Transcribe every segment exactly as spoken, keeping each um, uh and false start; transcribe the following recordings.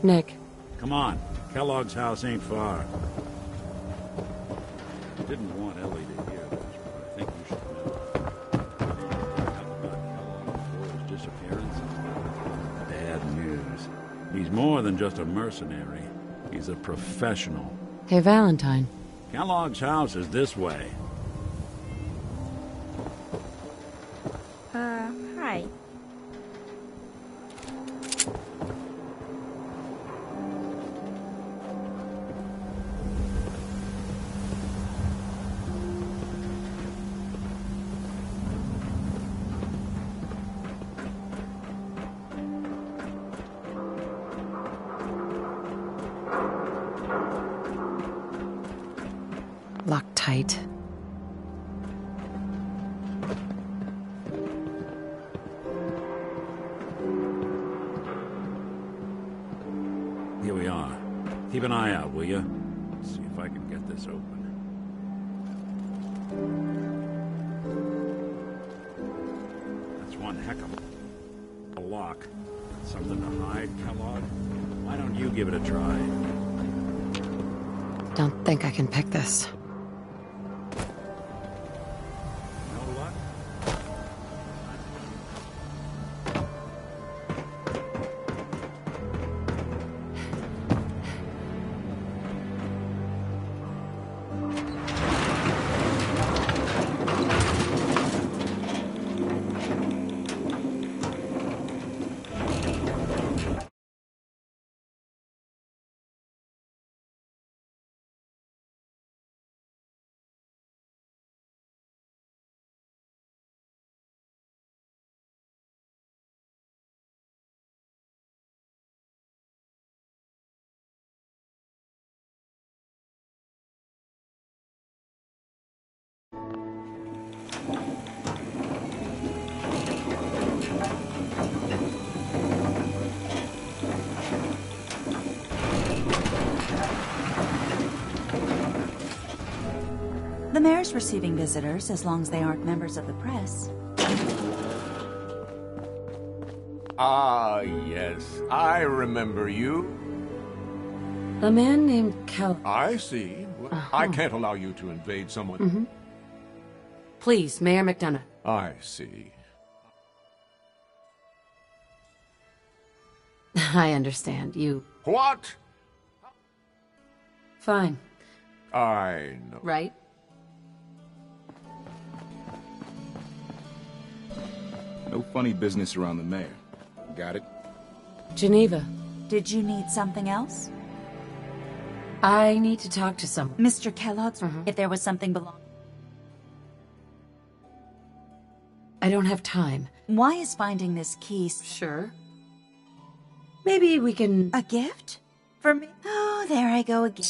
Nick. Come on. Kellogg's house ain't far. I didn't want Ellie to hear this, but I think you should know. How about Kellogg's disappearance? Bad news. He's more than just a mercenary. He's a professional. Hey, Valentine. Kellogg's house is this way. Uh, hi. Locked tight. Here we are. Keep an eye out, will you? Let's see if I can get this open. That's one heck of a lock. Something to hide, Kellogg? Why don't you give it a try? Don't think I can pick this. No luck? The mayor's receiving visitors as long as they aren't members of the press. Ah, yes. I remember you. A man named Cal... I see. Well, Uh-huh. I can't allow you to invade someone... Mm-hmm. Please, Mayor McDonough. I see. I understand. You... What? Fine. I know. Right? No funny business around the mayor. Got it? Geneva. Did you need something else? I need to talk to someone. Mister Kellogg, Mhm. if there was something belong... I don't have time. Why is finding this key... s- Sure. Maybe we can... A gift? For me? Oh, there I go again.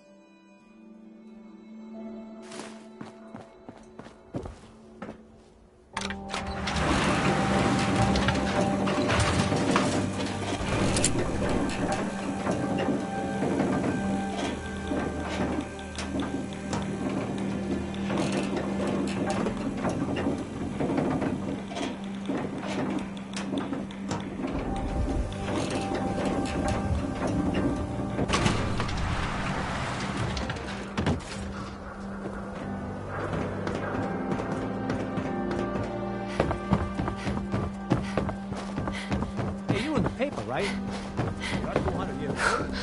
Hey, you in the paper, right? You're two hundred years old.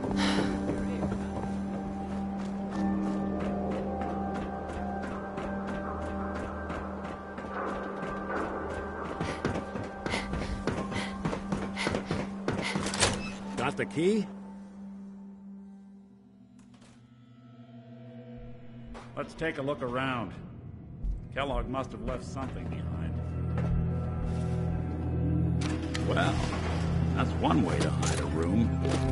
Got the key? Let's take a look around. Kellogg must have left something behind. Well, that's one way to hide a room.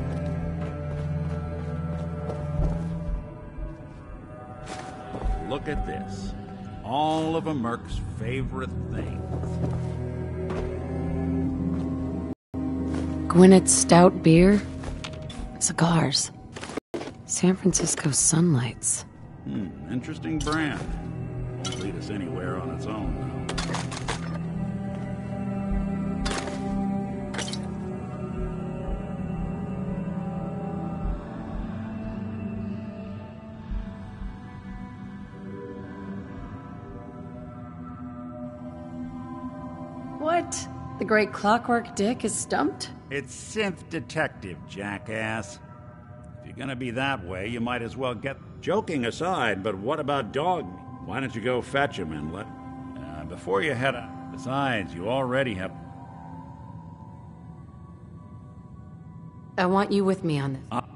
Look at this. All of a Merc's favorite things. Gwinnett's stout beer. Cigars. San Francisco Sunlights. Hmm, interesting brand. Won't lead us anywhere on its own, though. What? The great Clockwork Dick is stumped? It's Synth Detective, jackass. If you're gonna be that way, you might as well get... Joking aside, but what about Dog? Why don't you go fetch him and let... Uh, before you head out. Besides, you already have... I want you with me on this. Uh,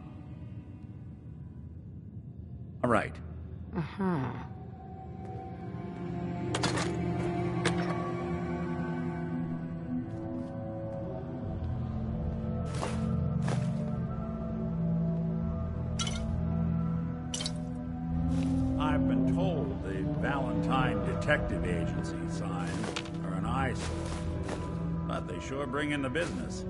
all right. Uh-huh. I've been told the Valentine Detective Agency signs are an eyesore, but they sure bring in the business.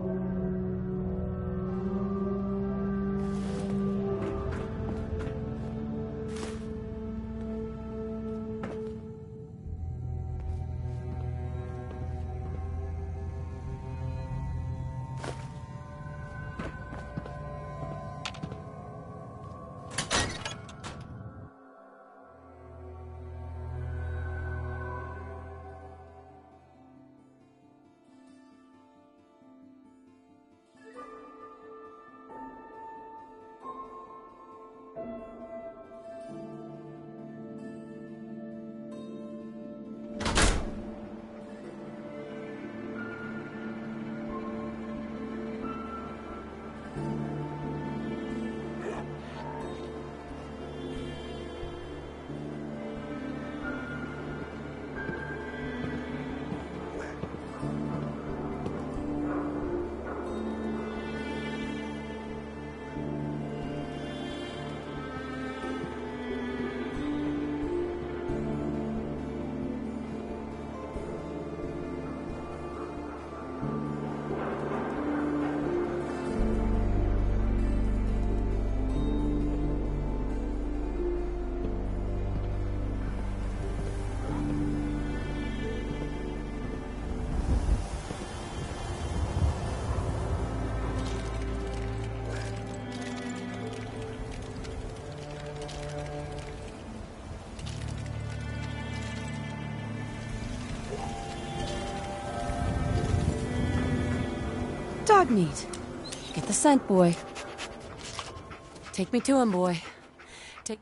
Dog meat. Get the scent, boy. Take me to him, boy. Take...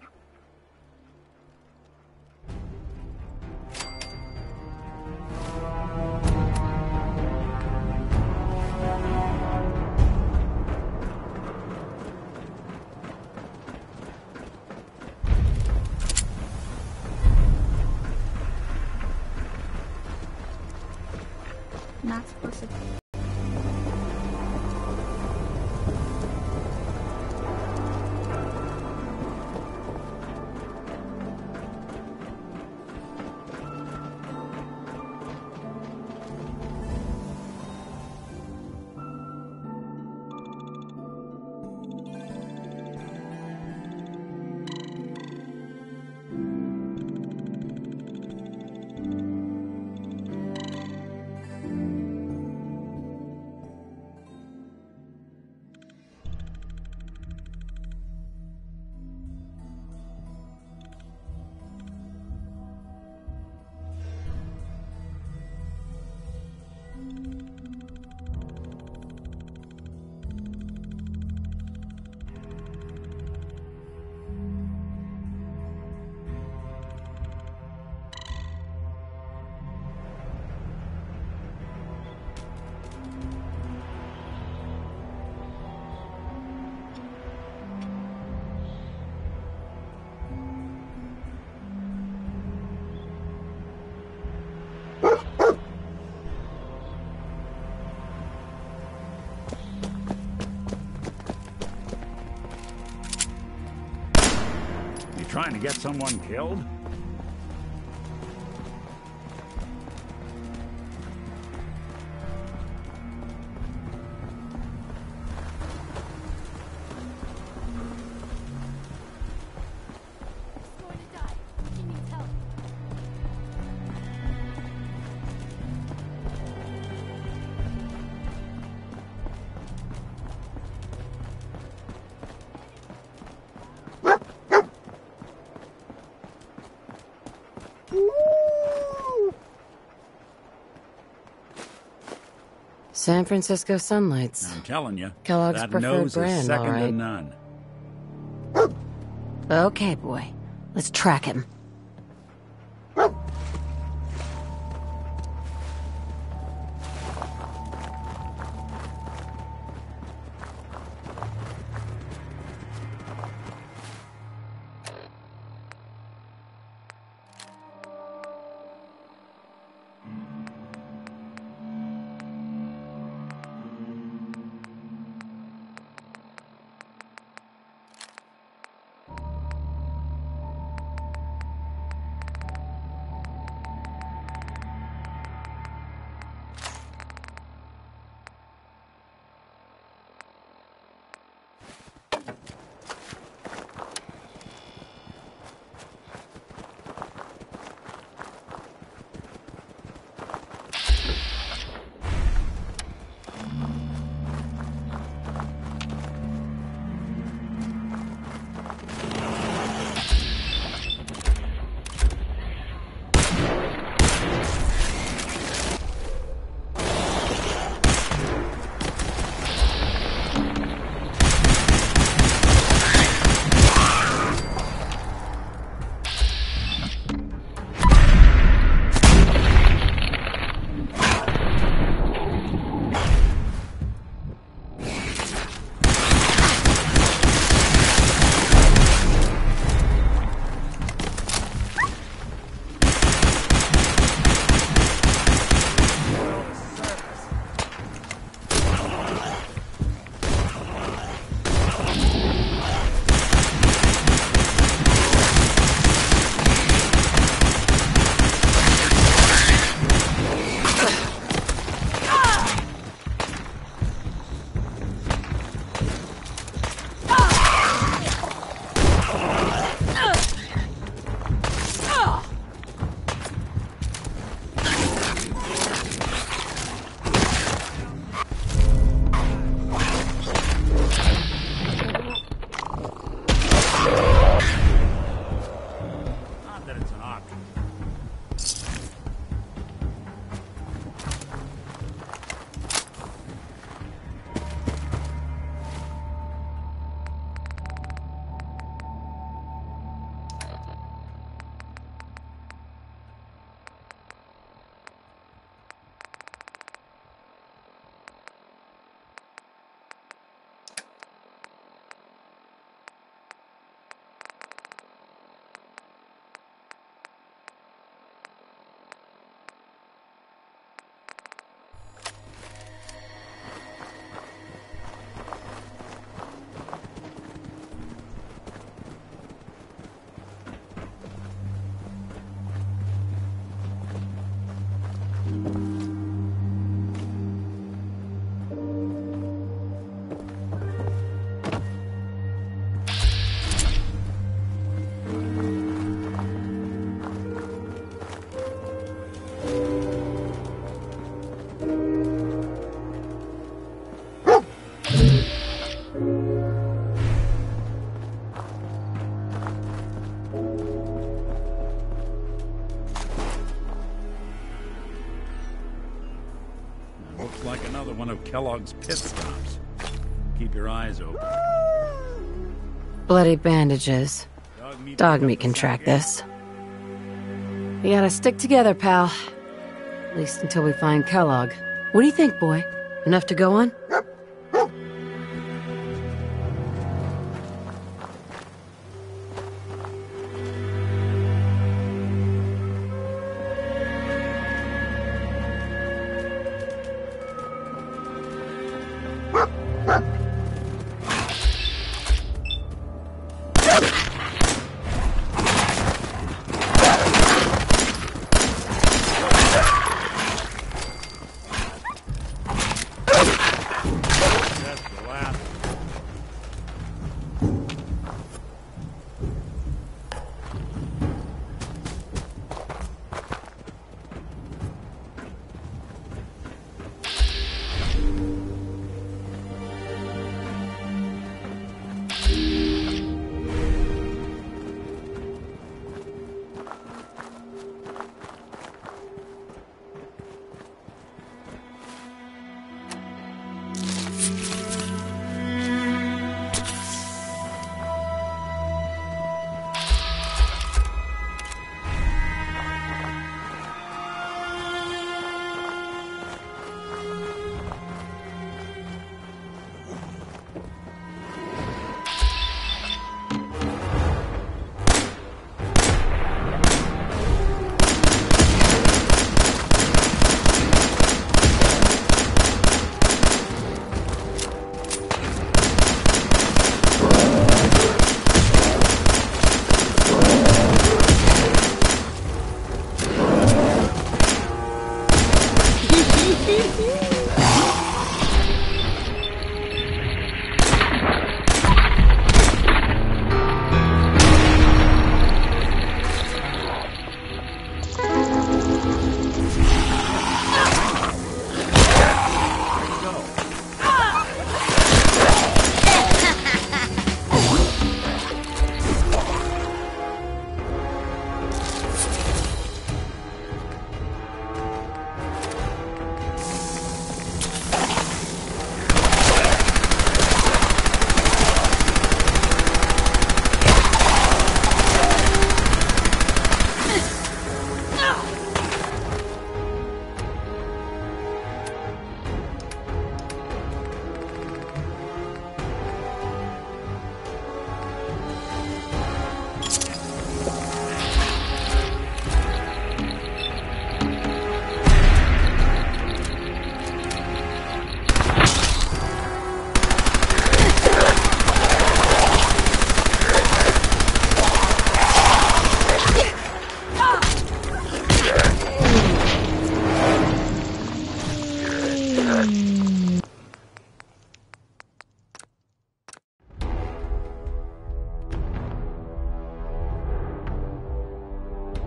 Not supposed to. Trying to get someone killed? San Francisco Sunlights. I'm telling you, Kellogg's that preferred nose brand, is second all to right. none. Okay, boy. Let's track him. Looks like another one of Kellogg's pit stops. Keep your eyes open. Bloody bandages. Dog meat, Dog meat can track this. We gotta stick together, pal. At least until we find Kellogg. What do you think, boy? Enough to go on?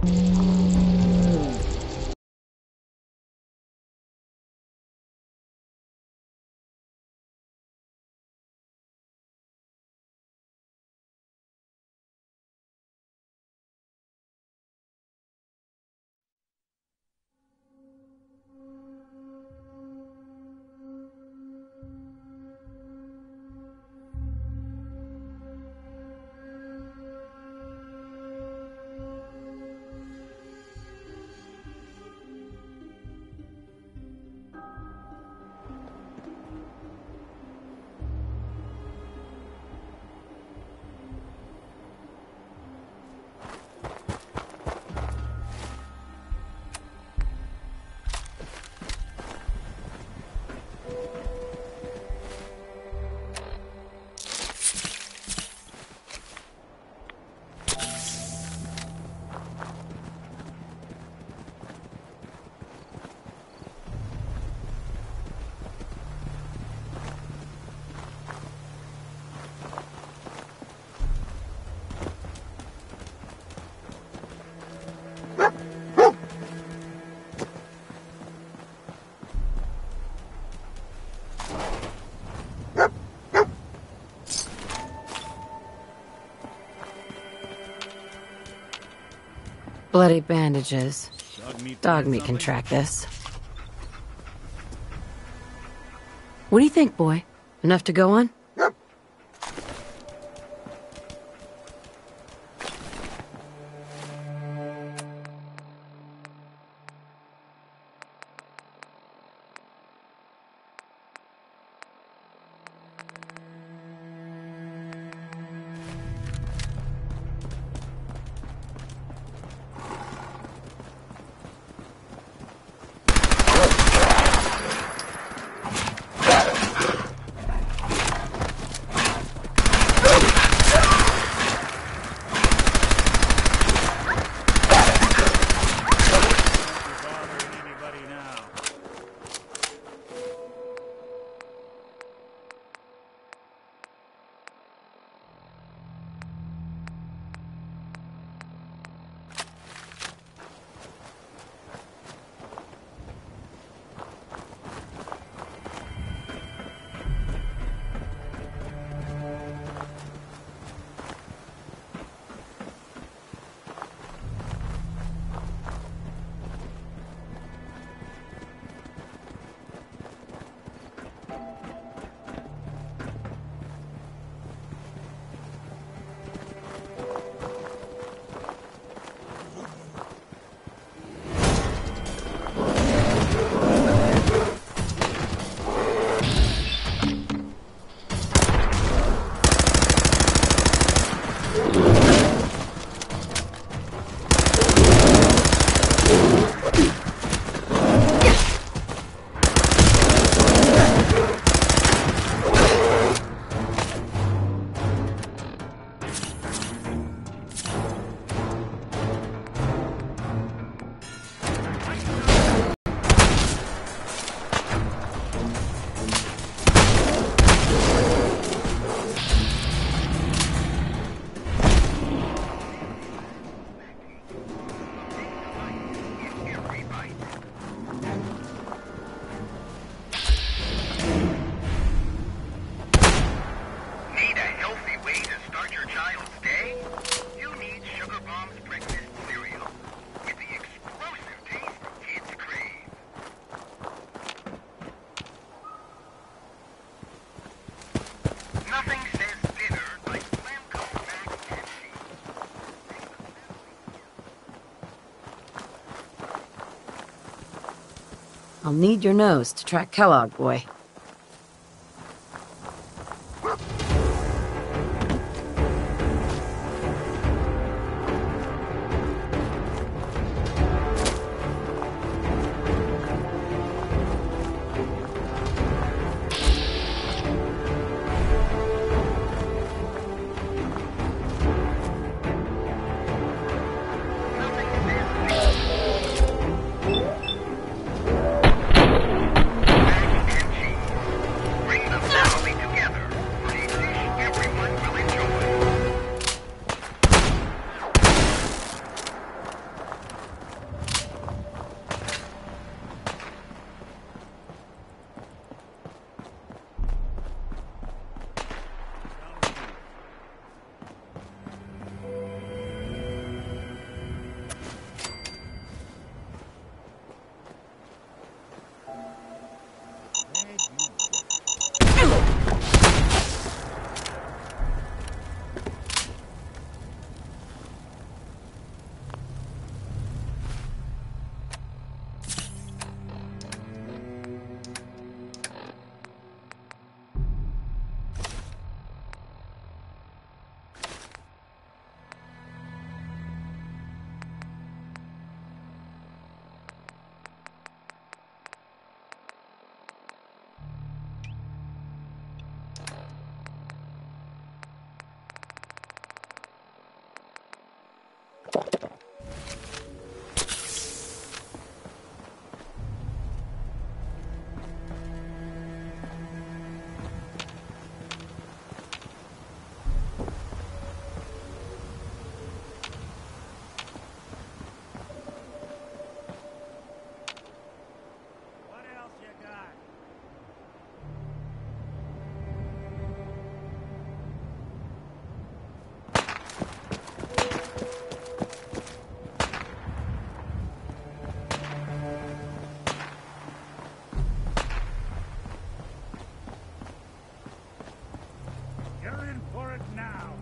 Bloody bandages. Dog meat. Dog meat can track this. What do you think, boy? Enough to go on? I'll need your nose to track Kellogg, boy. Mac and cheese. What else you got? You're in for it now.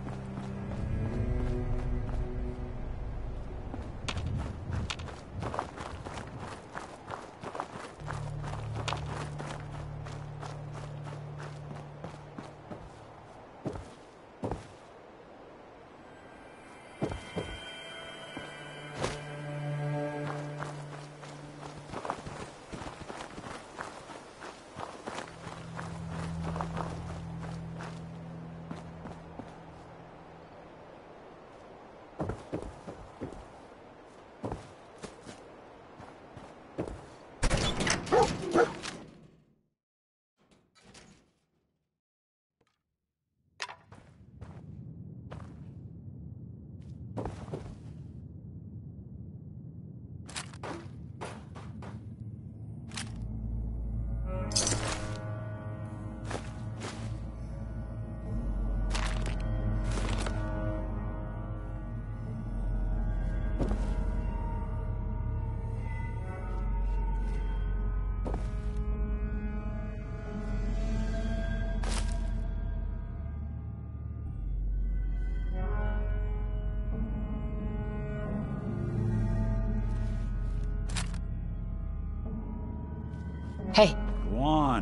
Hey, Go on.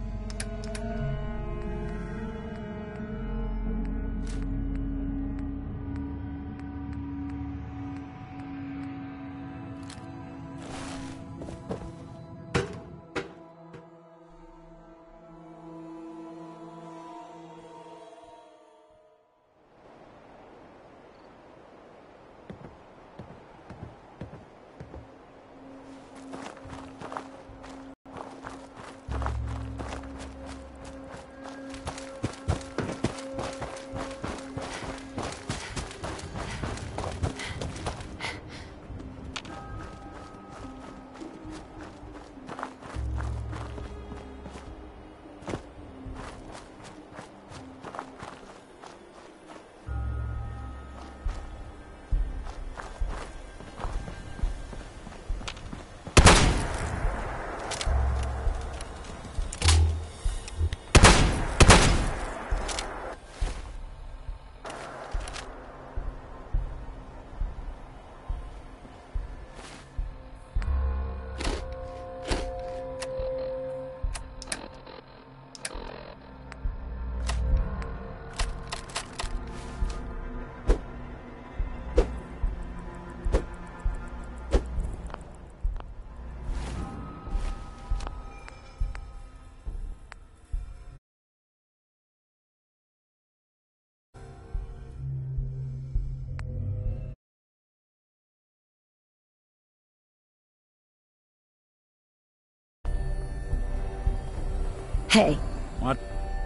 hey. What?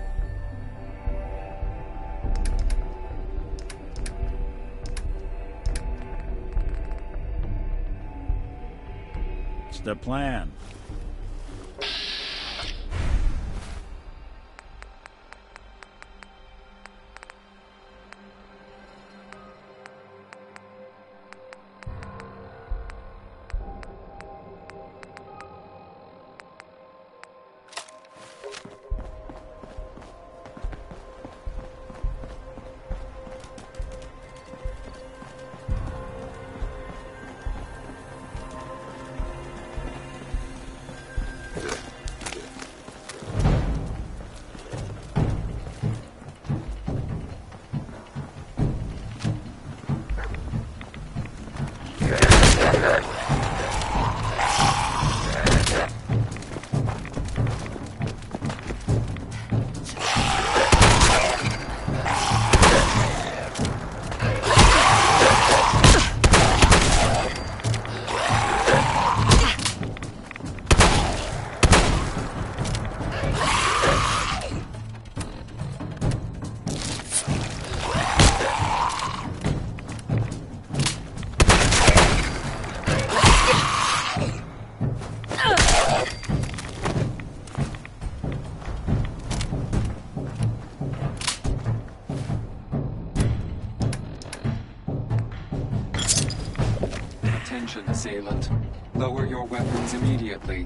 What's the plan? Attention, assailant. Lower your weapons immediately.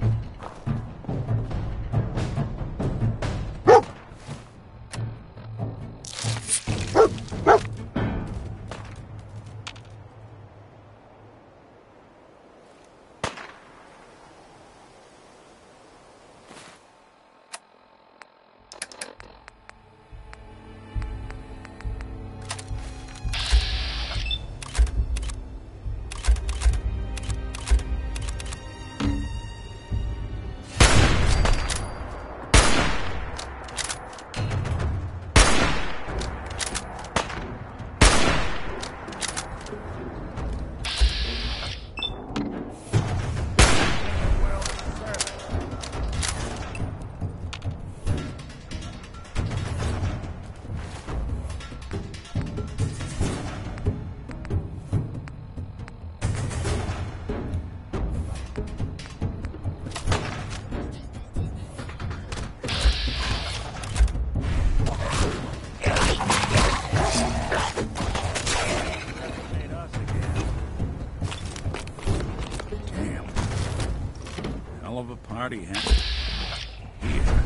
Of a party happening here.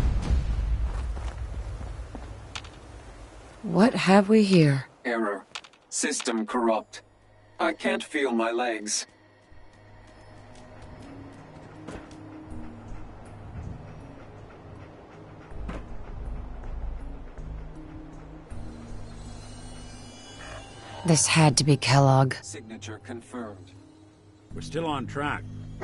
What have we here? Error. System corrupt. I can't feel my legs. This had to be Kellogg. Signature confirmed. We're still on track.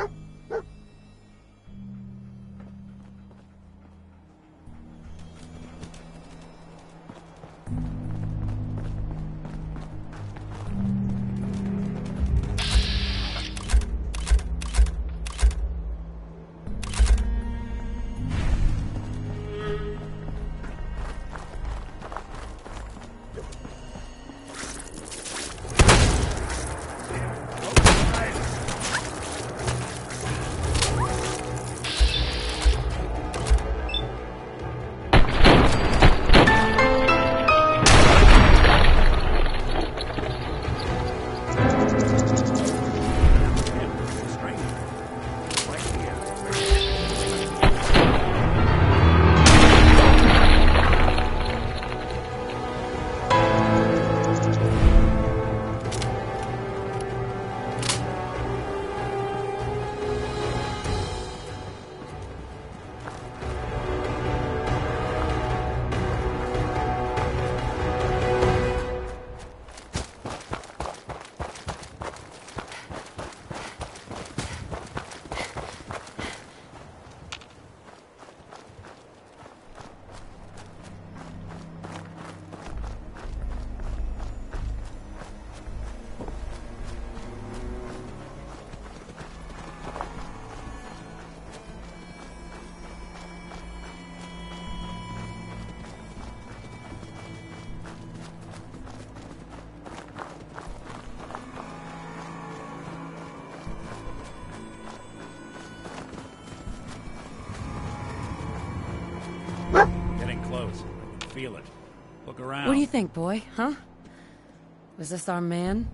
Close. I can feel it. Look around. What do you think, boy? Huh? Was this our man?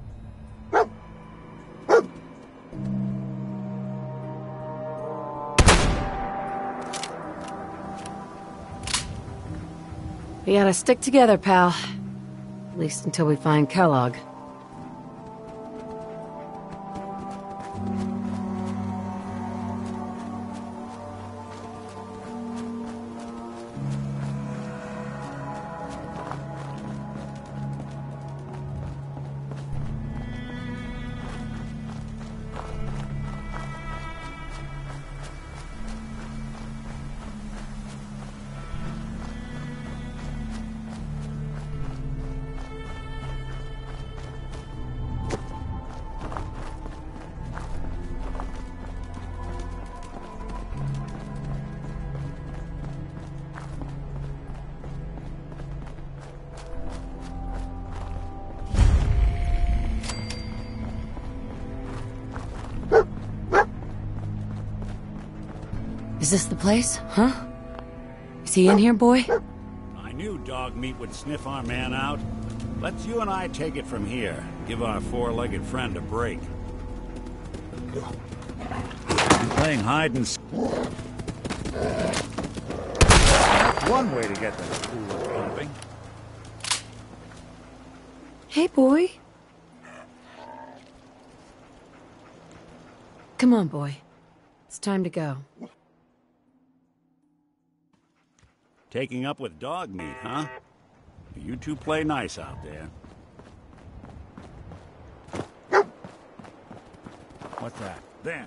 We gotta stick together, pal. At least until we find Kellogg. Is this the place? Huh? Is he in here, boy? I knew dog meat would sniff our man out. Let's you and I take it from here. Give our four-legged friend a break. Playing hide and seek. That's one way to get the pool pumping. Hey, boy. Come on, boy. It's time to go. Taking up with dog meat, huh? You two play nice out there. What's that? There.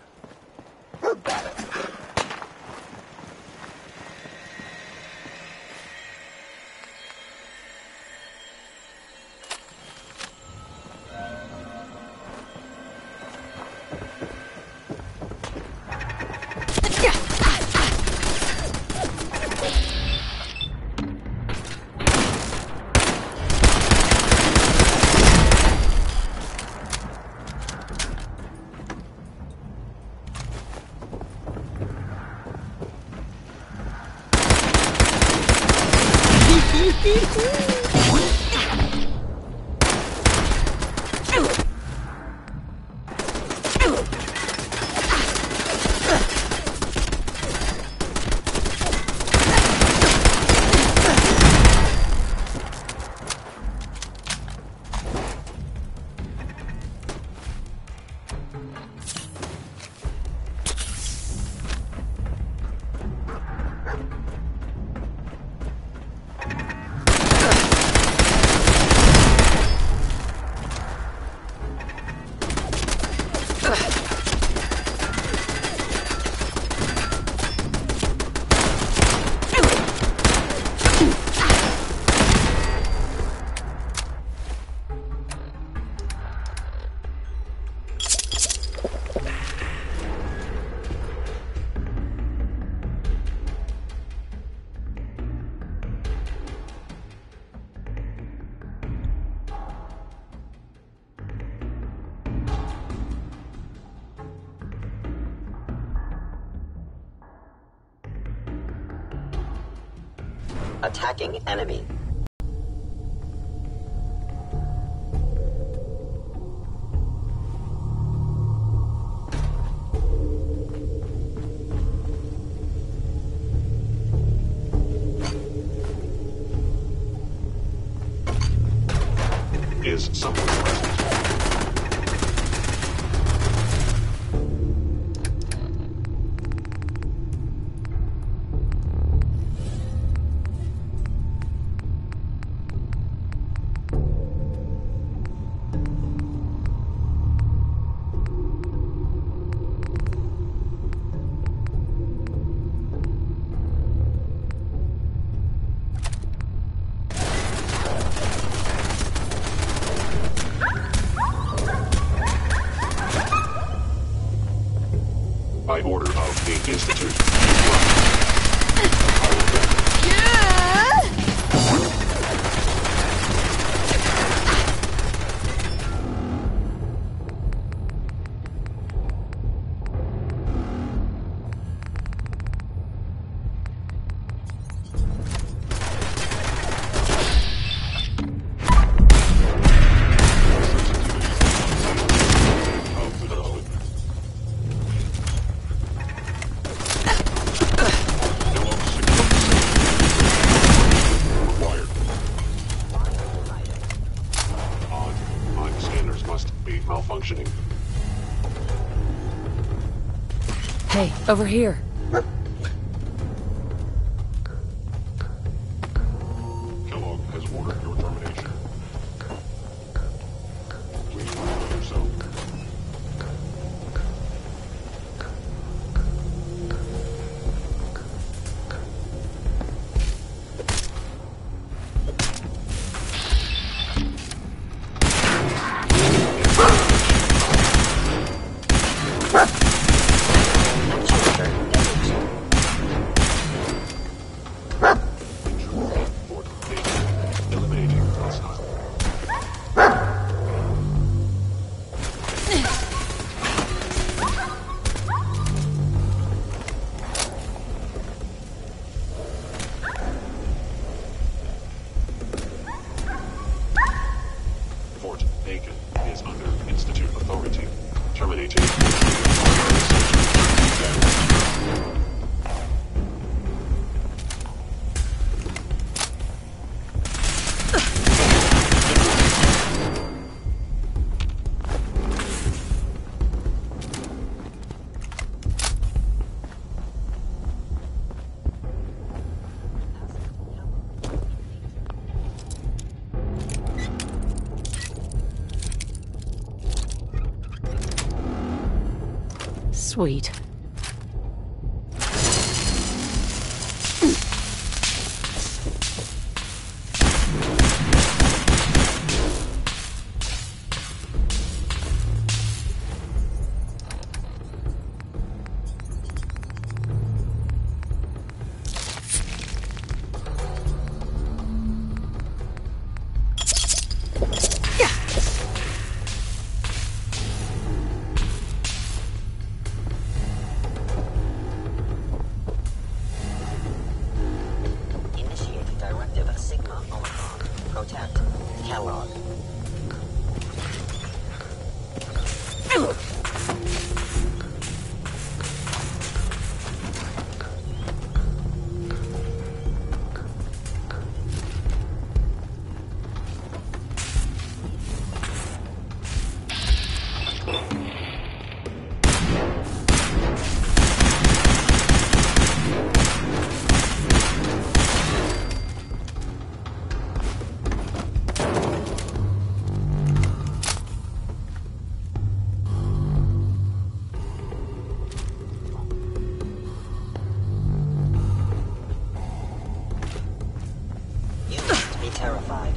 Attacking enemy. Is someone present? By order of the Institute. Malfunctioning. Hey, over here. Kellogg has ordered your termination. Please remove yourself. Fort Bacon is under Institute authority. Terminating. Sweet. Initiate directive Sigma Omicron. Protect Kellogg. You must be terrified.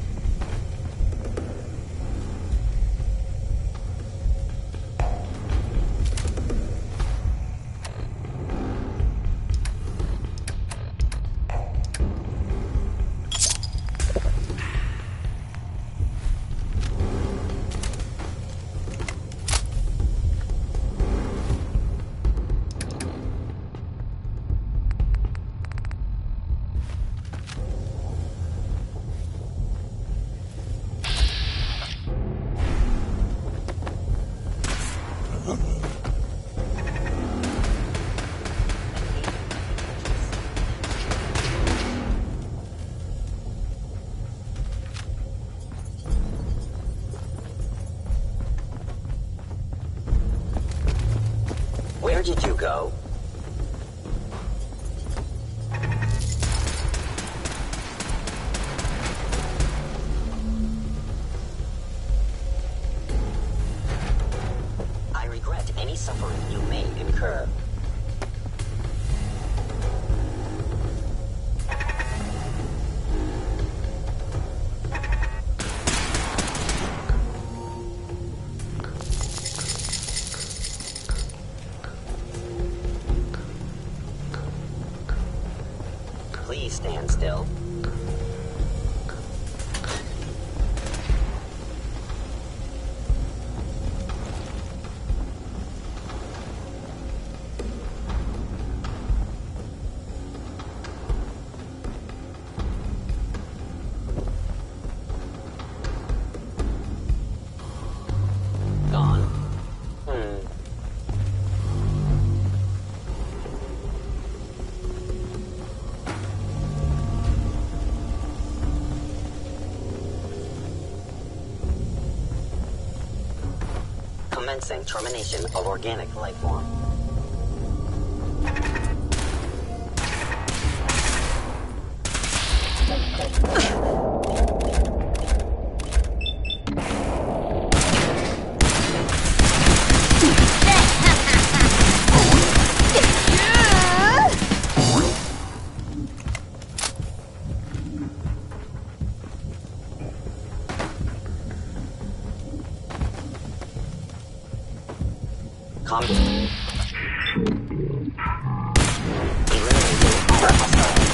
Where did you go? I regret any suffering you may incur. Please stand still. Gone. Hmm. Commencing termination of organic life form. Combat. Eliminating all hostiles.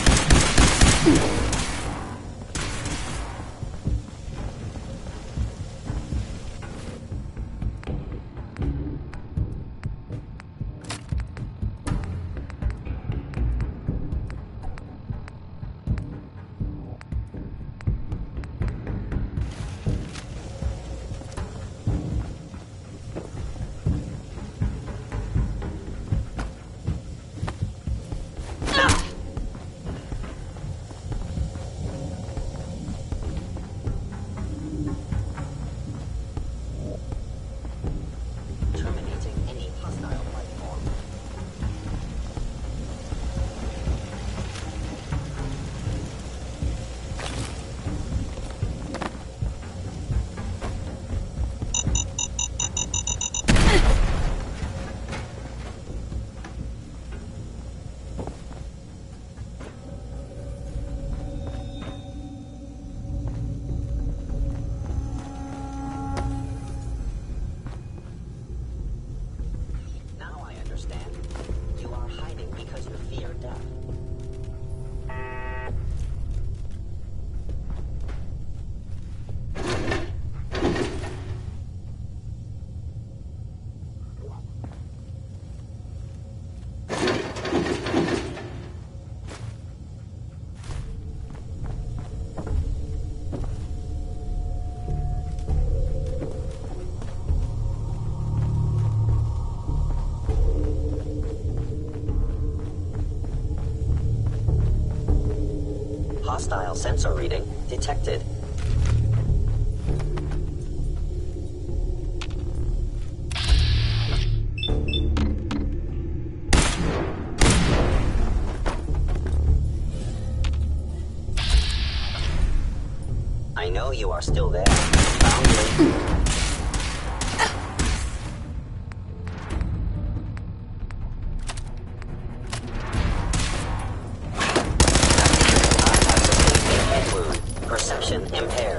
hostile sensor reading detected. I know you are still there. Found you. Perception impaired.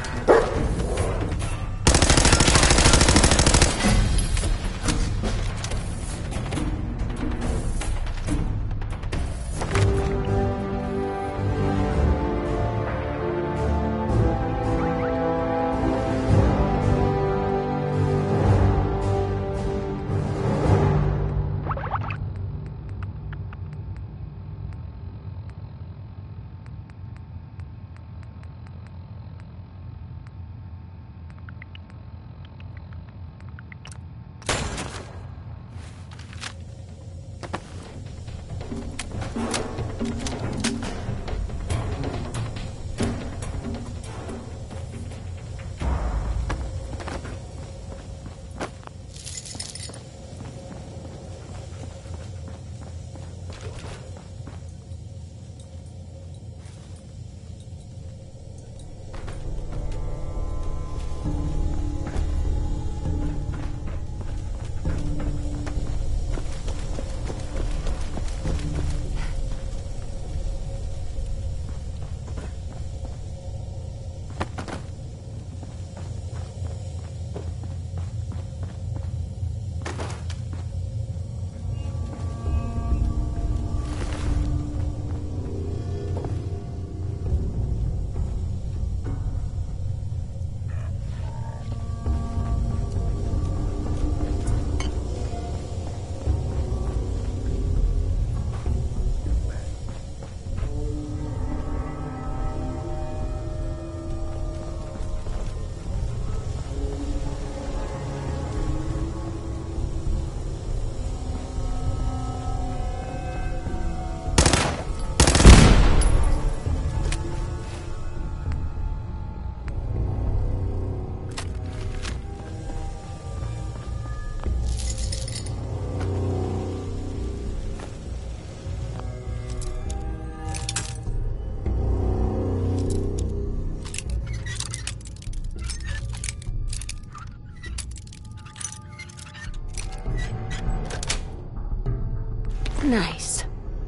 Nice.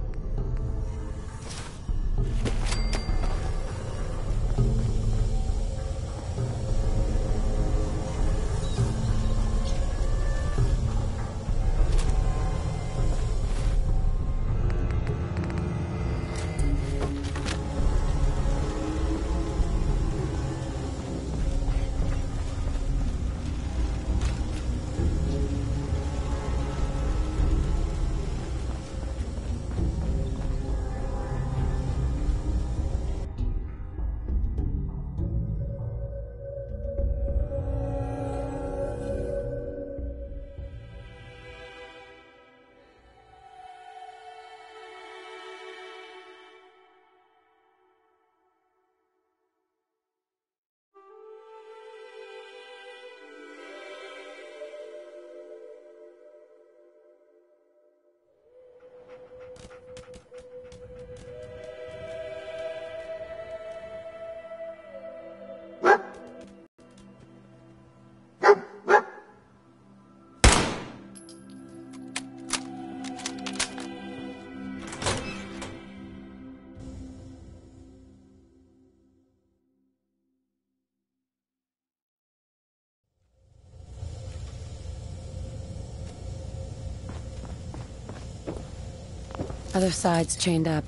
Other side's chained up.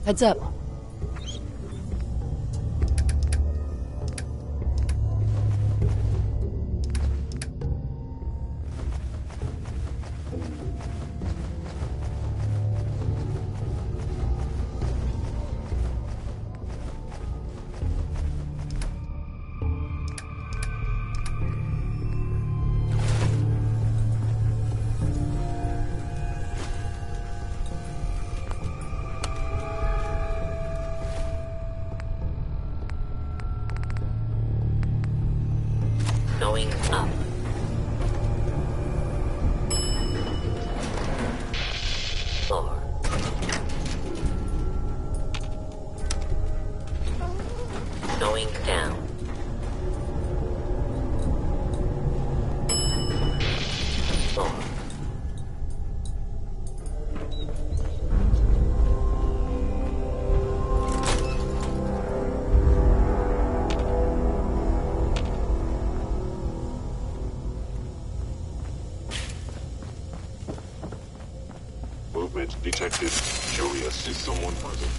Heads up. Going up. Floor. Going down. Floor. Movement detected. Curious, is someone present?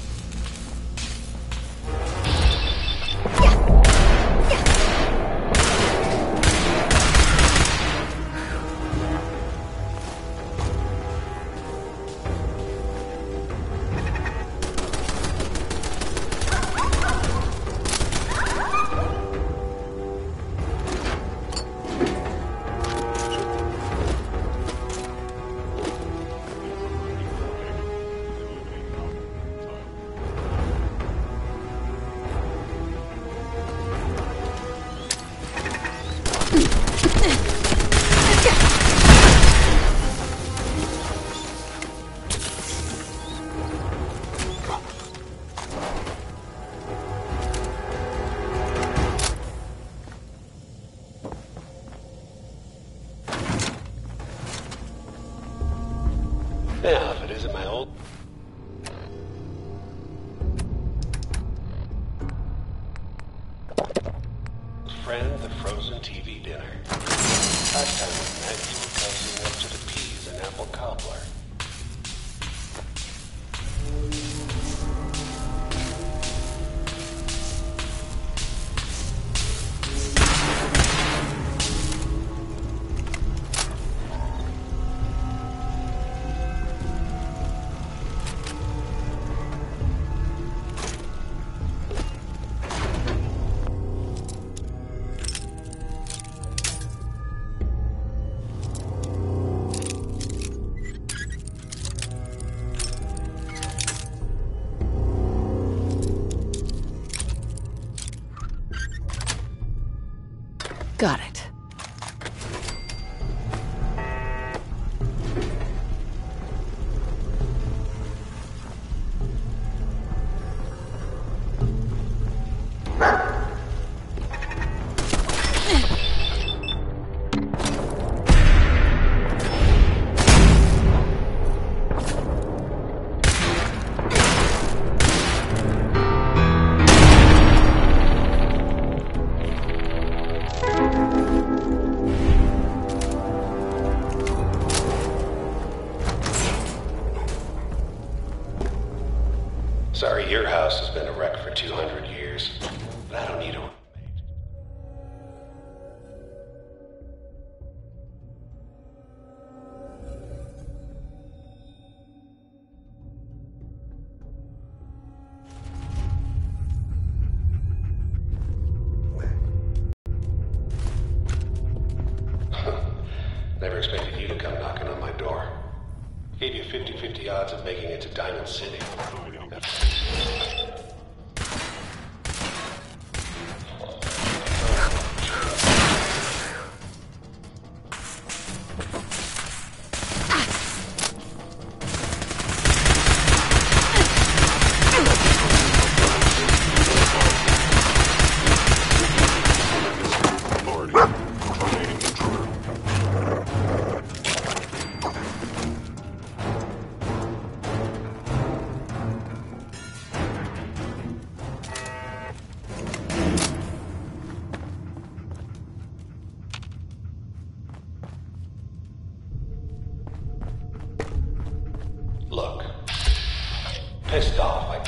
Now, if it isn't my old... friend, the frozen T V dinner. Last time we met, you were cozying up to the peas and apple cobbler. Got it. Sorry, your house has been a wreck for two hundred years, but I don't need a roommate. Never expected you to come knocking on my door. Gave you fifty fifty odds of making it to Diamond City. pissed off. Like,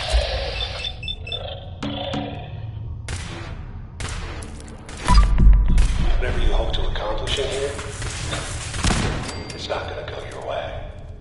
whatever you hope to accomplish in here, it's not gonna go your way.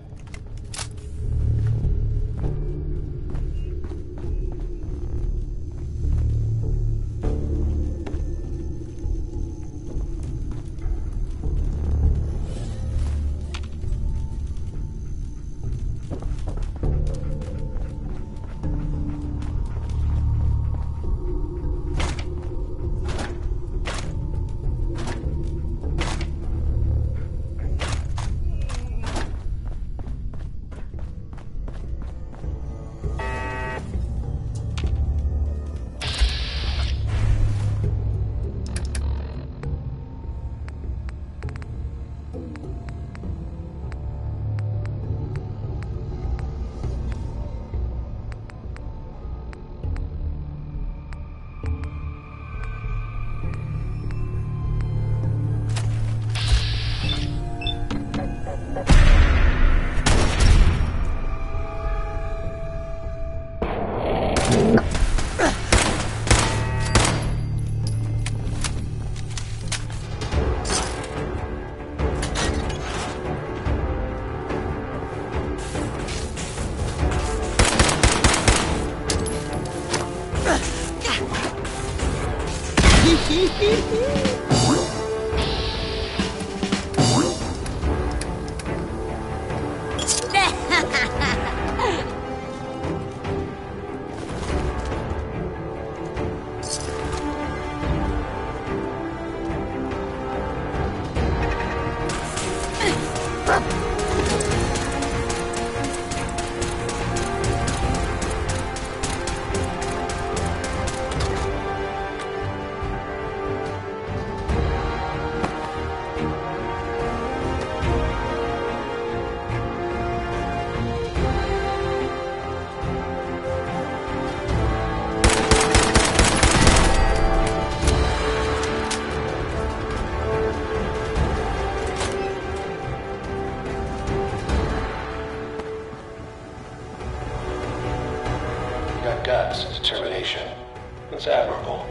Guts, determination. It's admirable.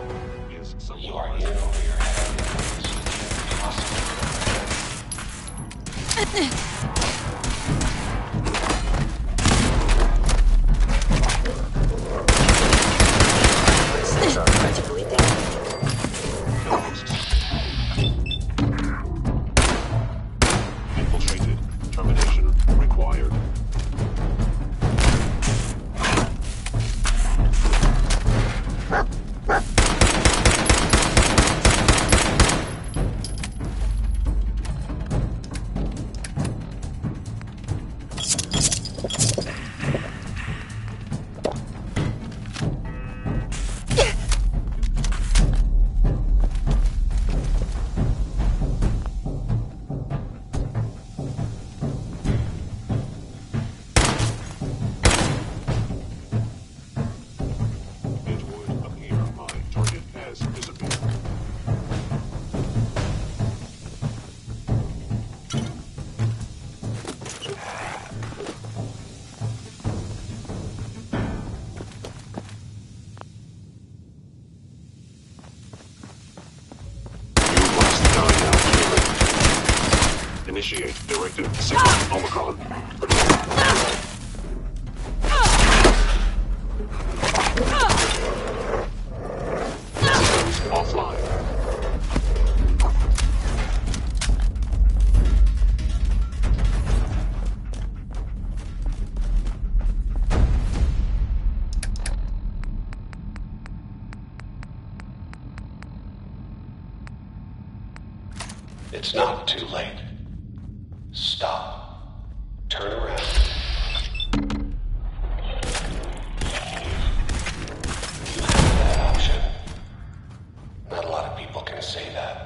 You are in over your head. Systems are practically dead. Infiltrated. Termination required. Initiate directive signal Omicron. Systems offline. It's not too late. Stop. Turn around. You have that option. Not a lot of people can say that.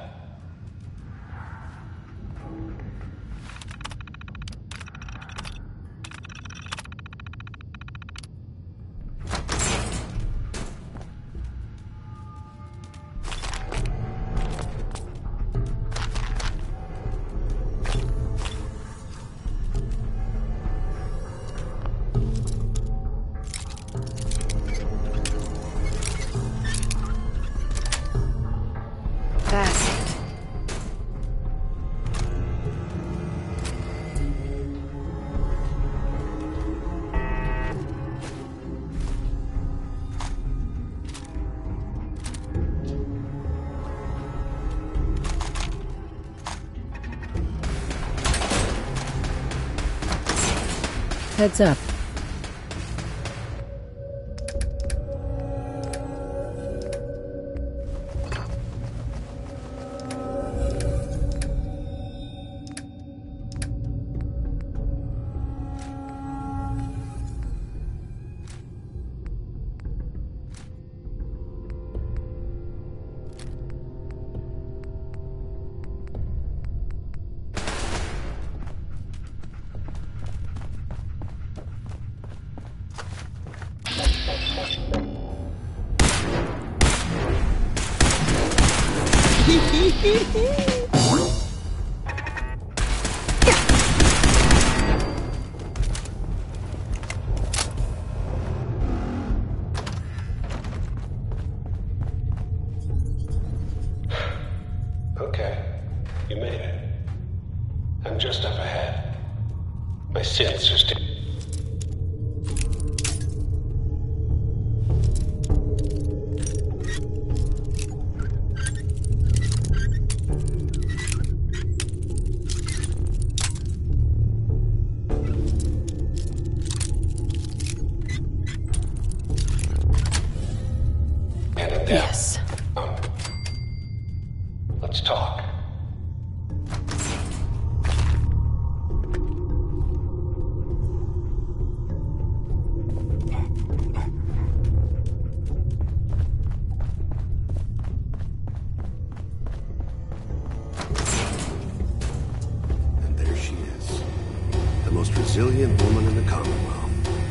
Heads up. Okay, you made it. I'm just up ahead. My synths are still... Yes. Um, let's talk. And there she is. The most resilient woman in the Commonwealth.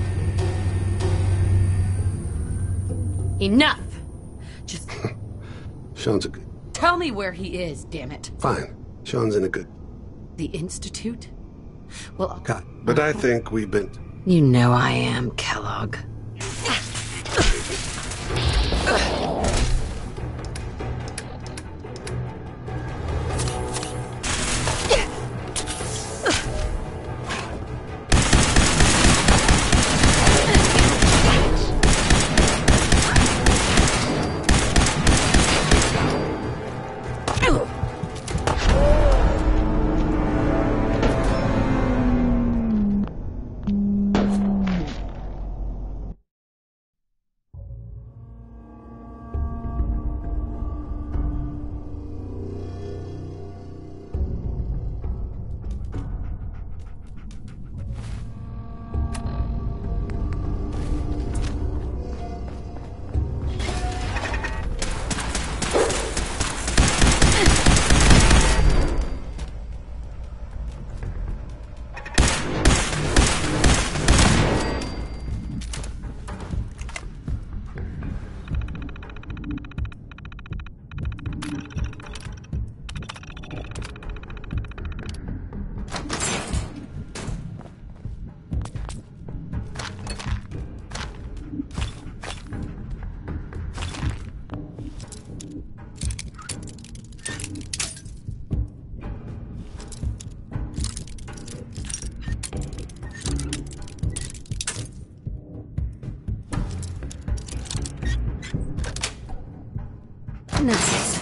Enough! Just Sean's a good... tell me where he is, damn it. Fine. Sean's in a good... The Institute? Well, I'll... God, but I think we've been... You know I am, Kellogg. Nice.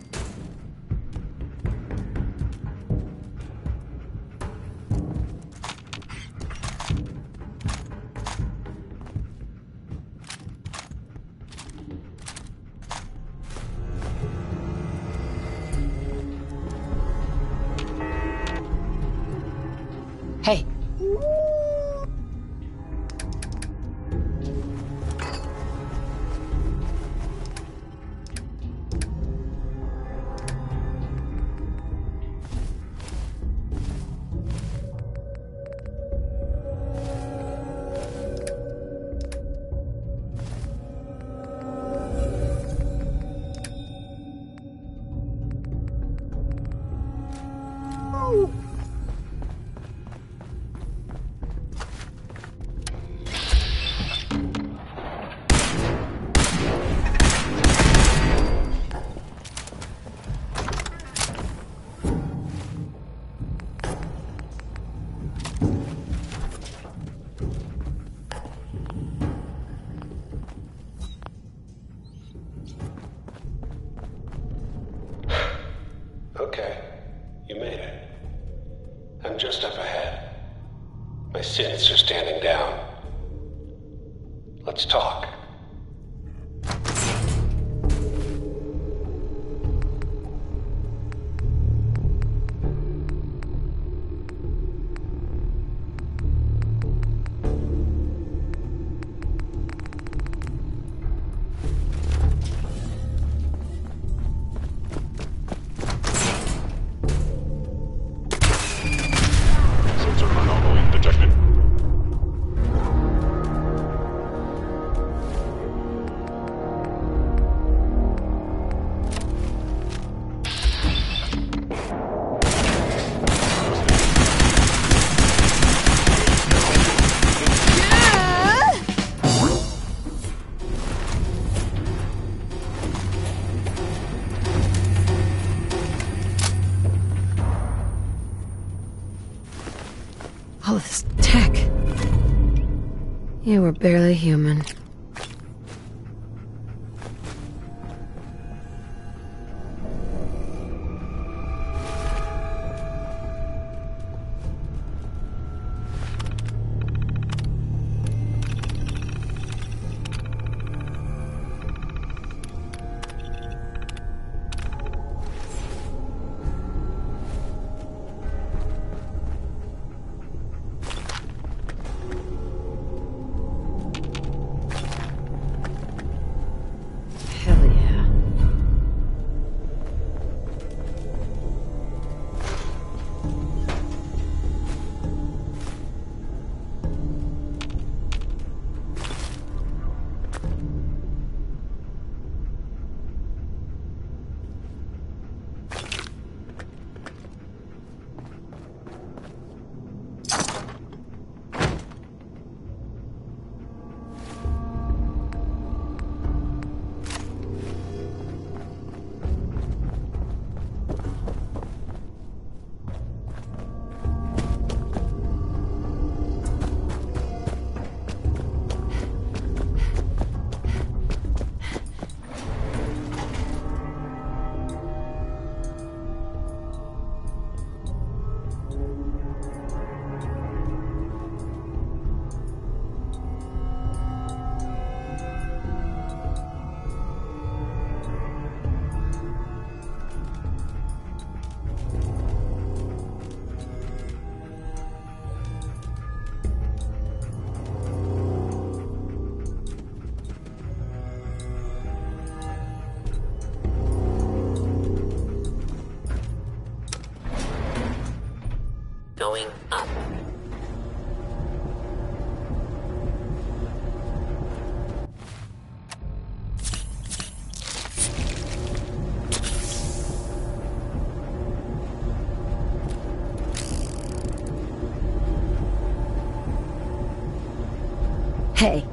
Hey. My synths are standing down. Let's talk. Sensor anomaly detected. All this tech. You were barely human. Hell yeah. Going up. Hey.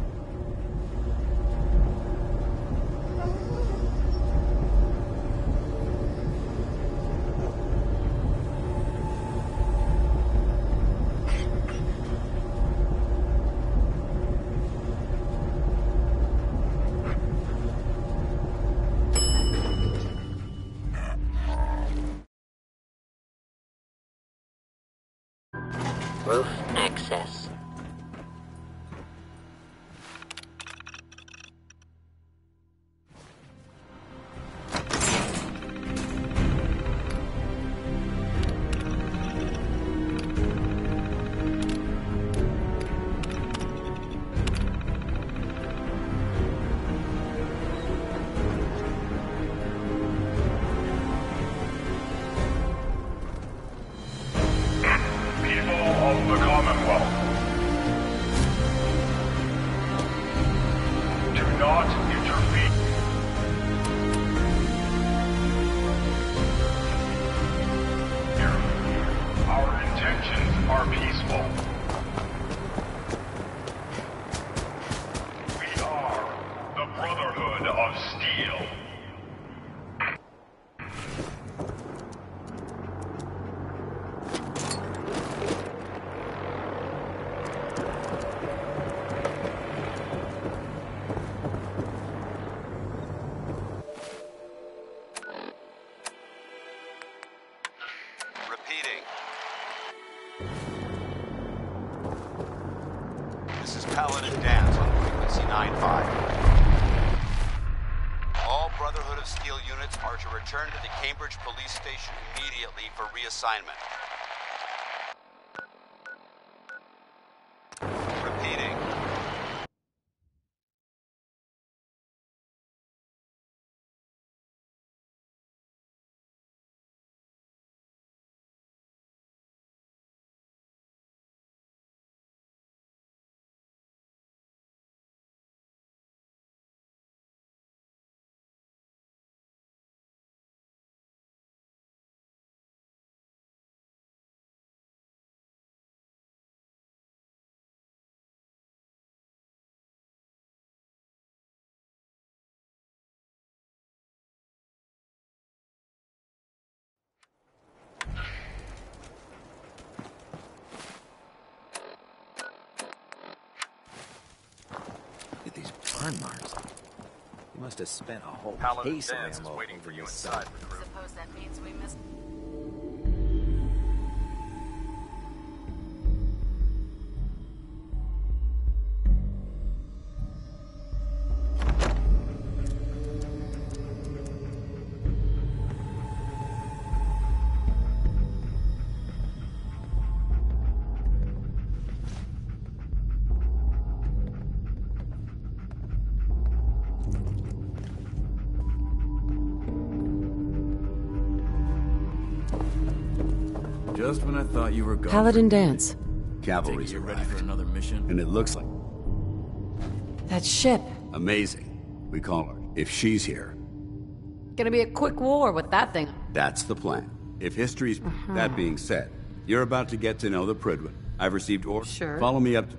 Roof access. Of the Commonwealth. Do not intervene. Our intentions are peaceful. We are the Brotherhood of Steel. Paladin Dance on frequency nine five. All Brotherhood of Steel units are to return to the Cambridge Police Station immediately for reassignment. Repeating. Burn marks. You must have spent a whole Paladin case of Dance is ammo waiting for you this inside, side. recruit. Suppose that means we missed. Just when I thought you were gone. Paladin Dance. Cavalry's You're ready arrived. for another mission? And it looks like That ship. amazing. We call her. If she's here, Gonna be a quick war with that thing. that's the plan. If history's... That being said, you're about to get to know the Prydwen. I've received orders. Sure. Follow me up to...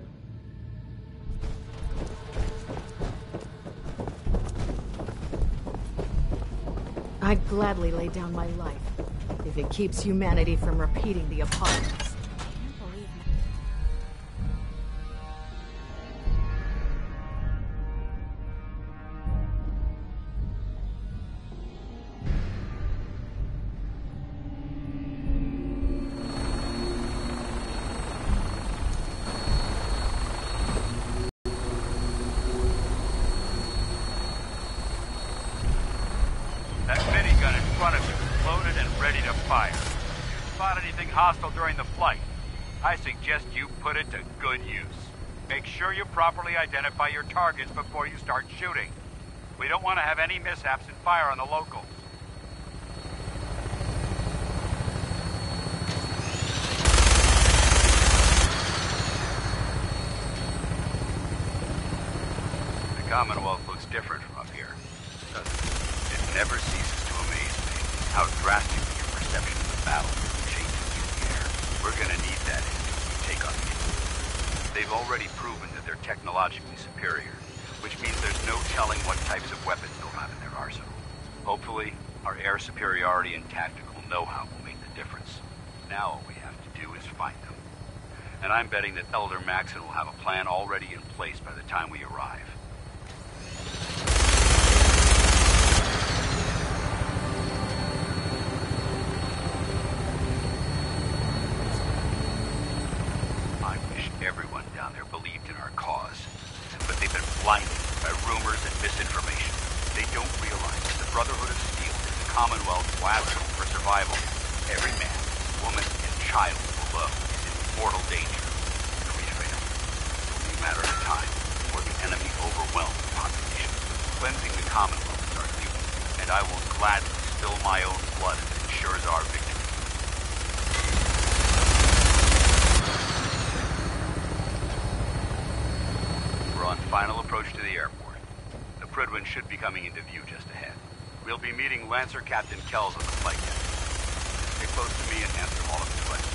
I'd gladly lay down my life if it keeps humanity from repeating the apocalypse. That minigun in front of you is loaded and ready to fire. If you spot anything hostile during the flight, I suggest you put it to good use. Make sure you properly identify your targets before you start shooting. We don't want to have any mishaps and fire on the locals. The Commonwealth looks different from up here, doesn't it? It never ceases to amaze me how drastically your perception of the battle changes through the air. We're gonna need that as we take on the enemy. They've already proven that they're technologically superior, which means there's no telling what types of weapons they'll have in their arsenal. Hopefully, our air superiority and tactical know-how will make the difference. Now all we have to do is find them. And I'm betting that Elder Maxon will have a plan already in place by the time we arrive. I wish everyone down there believed in our cause. But they've been blinded by rumors and misinformation. They don't realize that the Brotherhood of Steel is the Commonwealth's last hope for survival. Every man, woman, and child below is in mortal danger. If we fail, it'll be a matter of time before the enemy overwhelms the population. Cleansing the Commonwealth is our duty, and I will gladly spill my own blood if it ensures our victory. We're on final approach to the airport. The Prydwen should be coming into view just ahead. We'll be meeting Lancer Captain Kells on the flight deck. Stay close to me and answer all of his questions.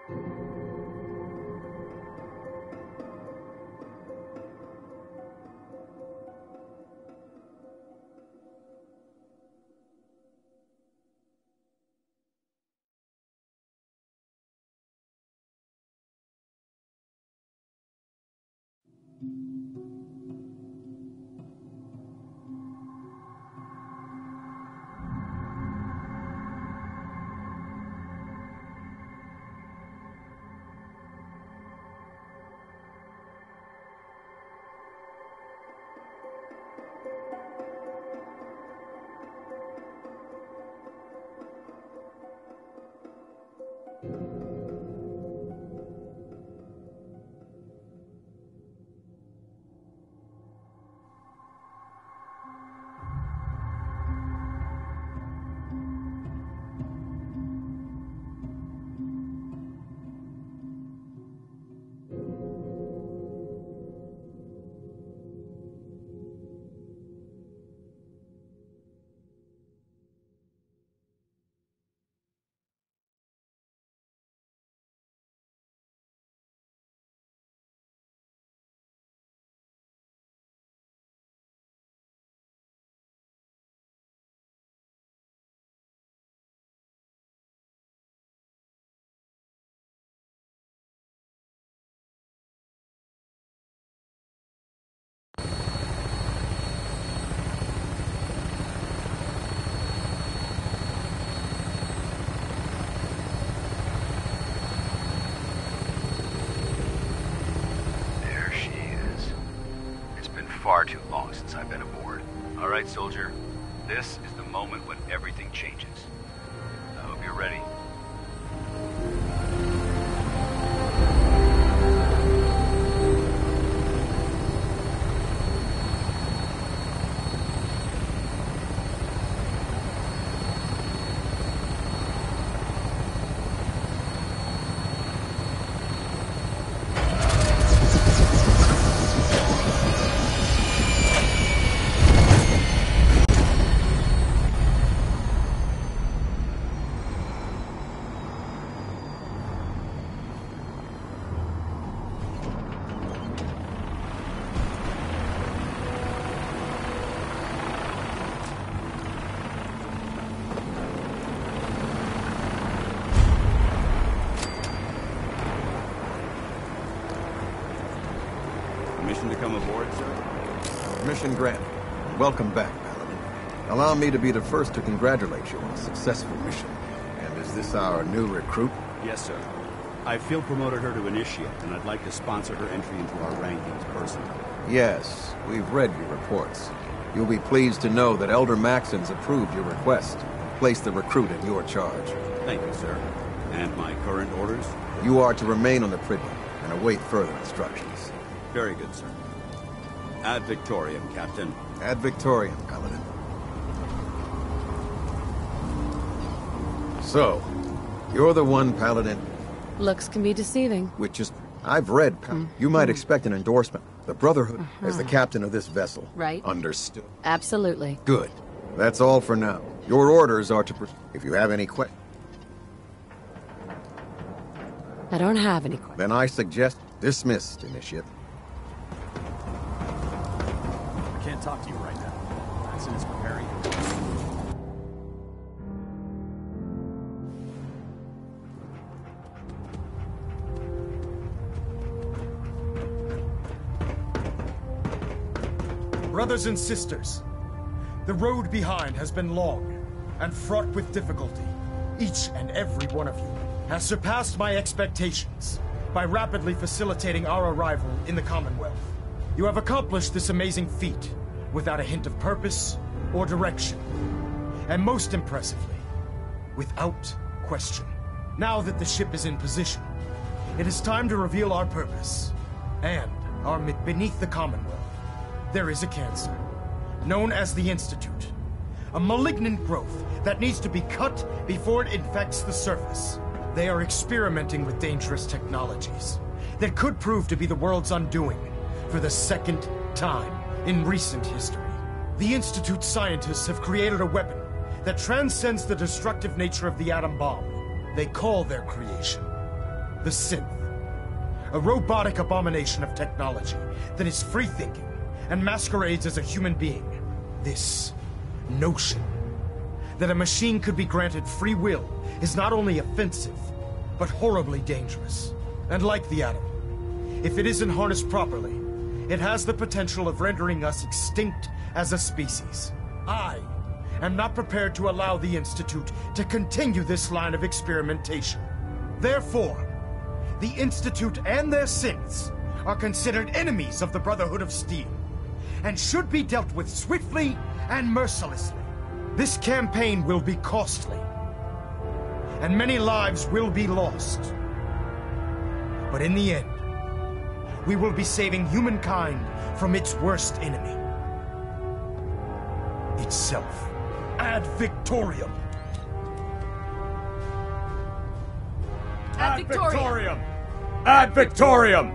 Far too long since I've been aboard. All right, soldier. This is the moment when everything changes. I hope you're ready. Permission to come aboard, sir? Mission granted. Welcome back, Paladin. Allow me to be the first to congratulate you on a successful mission. And is this our new recruit? Yes, sir. I field promoted her to Initiate, and I'd like to sponsor her entry into our rankings personally. Yes, we've read your reports. You'll be pleased to know that Elder Maxon's approved your request and placed the recruit in your charge. Thank you, sir. And my current orders? You are to remain on the Pridman and await further instructions. Very good, sir. Ad Victoriam, Captain. Ad Victoriam, Paladin. So, you're the one, Paladin. Looks can be deceiving. Which is... I've read, Paladin. You might expect an endorsement. The Brotherhood, Uh-huh. as the captain of this vessel. Right. Understood. Absolutely. Good. That's all for now. Your orders are to... Pr if you have any questions... I don't have any questions. Then I suggest dismissed, Initiate. I can't talk to you right now. Maxon is preparing. Brothers and sisters, the road behind has been long and fraught with difficulty. Each and every one of you has surpassed my expectations by rapidly facilitating our arrival in the Commonwealth. You have accomplished this amazing feat without a hint of purpose or direction. And most impressively, without question. Now that the ship is in position, it is time to reveal our purpose and our myth beneath the Commonwealth. There is a cancer, known as the Institute. A malignant growth that needs to be cut before it infects the surface. They are experimenting with dangerous technologies that could prove to be the world's undoing for the second time in recent history. The Institute's scientists have created a weapon that transcends the destructive nature of the atom bomb. They call their creation the synth. A robotic abomination of technology that is free-thinking and masquerades as a human being. This notion that a machine could be granted free will is not only offensive, but horribly dangerous. And like the atom, if it isn't harnessed properly, it has the potential of rendering us extinct as a species. I am not prepared to allow the Institute to continue this line of experimentation. Therefore, the Institute and their synths are considered enemies of the Brotherhood of Steel, and should be dealt with swiftly and mercilessly. This campaign will be costly, and many lives will be lost. But in the end, we will be saving humankind from its worst enemy. Itself. Ad Victorium! Ad Victorium! Ad Victorium!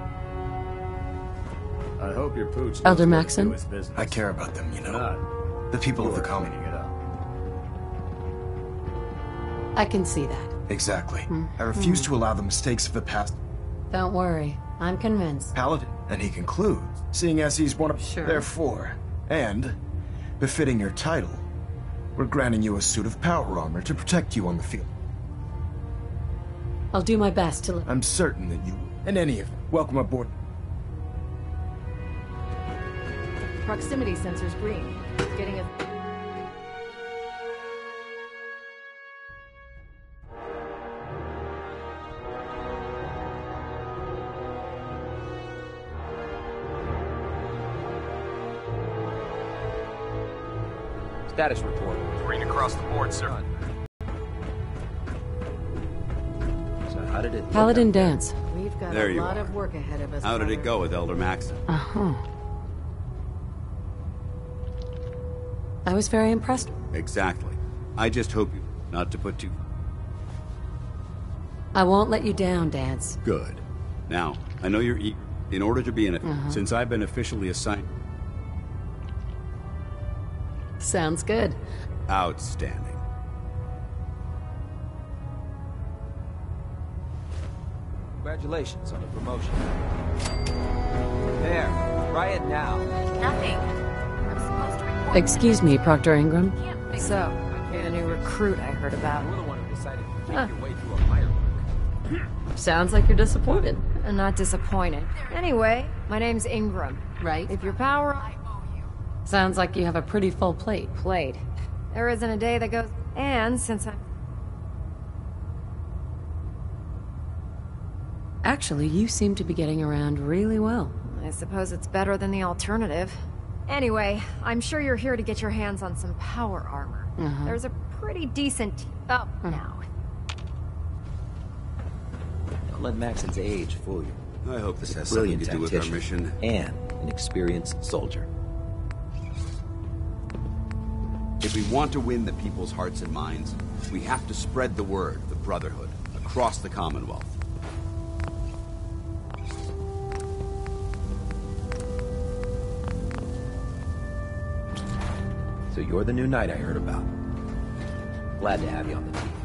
I hope your pooch knows Elder what to Maxon? do with business. I care about them, you know. Not. The people of the You are common. cleaning it up. I can see that. Exactly. Hmm. I refuse to allow the mistakes of the past. Don't worry. I'm convinced. Paladin. And he concludes, seeing as he's one of Sure. Therefore, and befitting your title, we're granting you a suit of power armor to protect you on the field. I'll do my best to... I'm certain that you, and any of you, welcome aboard. Proximity sensor's green. Getting a... Status report. Green across the board, sir. So how did it... Paladin dance. We've got There a you lot are. of work ahead of us. How did it brother. go with Elder Maxon? Uh-huh. I was very impressed. Exactly. I just hope you not to put too... I won't let you down, Dance. Good. Now, I know you're eager. In order to be in it, Uh-huh. since I've been officially assigned... Sounds good. Outstanding. Congratulations on the promotion. There. Try it now. Nothing. I'm supposed to report. Excuse me, Proctor Ingram. So, you're the new recruit I heard about. You're the one who decided to take Huh. your way through a firework. Sounds like you're disappointed. I'm not disappointed. Anyway, my name's Ingram. Right? If your power... I Sounds like you have a pretty full plate. played. There isn't a day that goes... And since I'm... Actually, you seem to be getting around really well. I suppose it's better than the alternative. Anyway, I'm sure you're here to get your hands on some power armor. Uh-huh. There's a pretty decent... Oh, now. Don't let Maxon's age fool you. I hope this has He's a something brilliant to do with our tactician mission. and an experienced soldier. If we want to win the people's hearts and minds, we have to spread the word of the Brotherhood across the Commonwealth. So you're the new knight I heard about. Glad to have you on the team.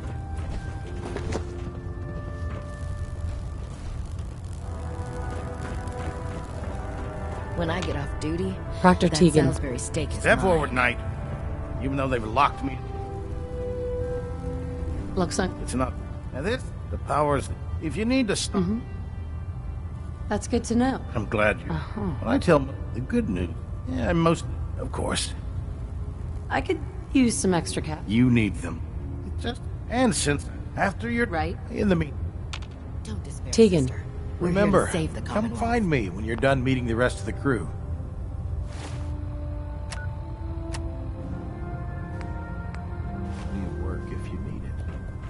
When I get off duty, Proctor that Tegan. Salisbury steak is Step mine. forward, Knight. Even though they've locked me, Looks like... it's not. Now this, the powers. If you need to stop, Mm-hmm. That's good to know. I'm glad you. Uh-huh. When I tell them the good news, yeah, most, of course, I could use some extra cash. you need them. Just and since after you're Right. in the meet, Don't despair, Tegan. sister. We're remember, here to save the come Commonwealth. find me when you're done meeting the rest of the crew. Plenty of work if you need it.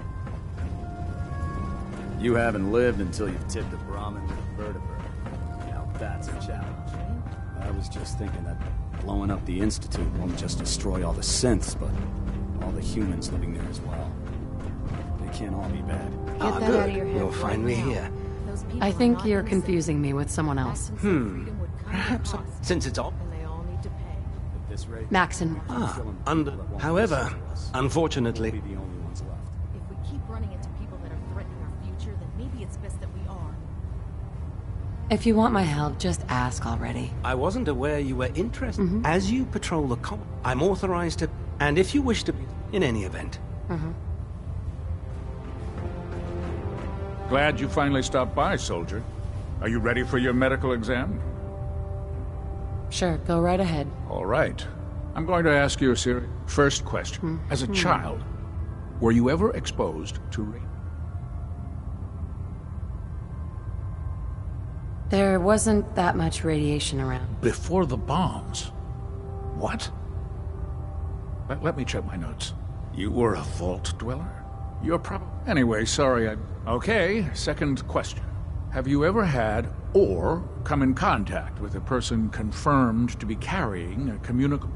You haven't lived until you've tipped a Brahmin with a vertebrae. Now that's a challenge. I was just thinking that blowing up the Institute won't just destroy all the synths, but all the humans living there as well. They can't all be bad. Get Ah, that good. out of your head You'll right find me now. here. Those people I are think not you're innocent. confusing me with someone else. Essence of Hmm. freedom would come at a Perhaps cost, since it's all. and they all need to pay. At this rate, Maxon. Ah, under. However, unfortunately, we'll be the only ones left. If we keep running into people that are threatening our future, then Maybe it's best that we are. If you want my help, just ask already. I wasn't aware you were interested. Mm-hmm. As you patrol the com, I'm authorized to, and if you wish to, in any event. Mm-hmm. Glad you finally stopped by, soldier. Are you ready for your medical exam? Sure, go right ahead. All right. I'm going to ask you a serious first question. Mm-hmm. As a child, were you ever exposed to rape? There wasn't that much radiation around. Before the bombs? What? Let, let me check my notes. You were a vault dweller? You're probably... Anyway, sorry, I... Okay, second question. Have you ever had or come in contact with a person confirmed to be carrying a communicable...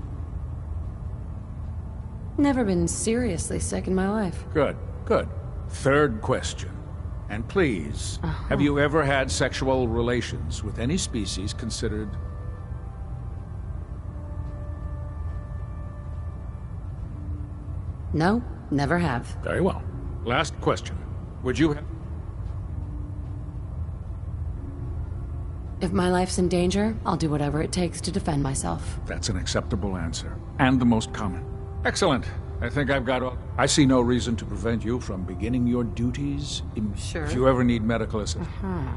Never been seriously sick in my life. Good, good. Third question. And please, uh-huh. have you ever had sexual relations with any species considered... No, never have. Very well. Last question. Would you have... If my life's in danger, I'll do whatever it takes to defend myself. That's an acceptable answer. And the most common. Excellent. I think I've got all... I see no reason to prevent you from beginning your duties. Im- Sure. If you ever need medical assistance. Uh-huh.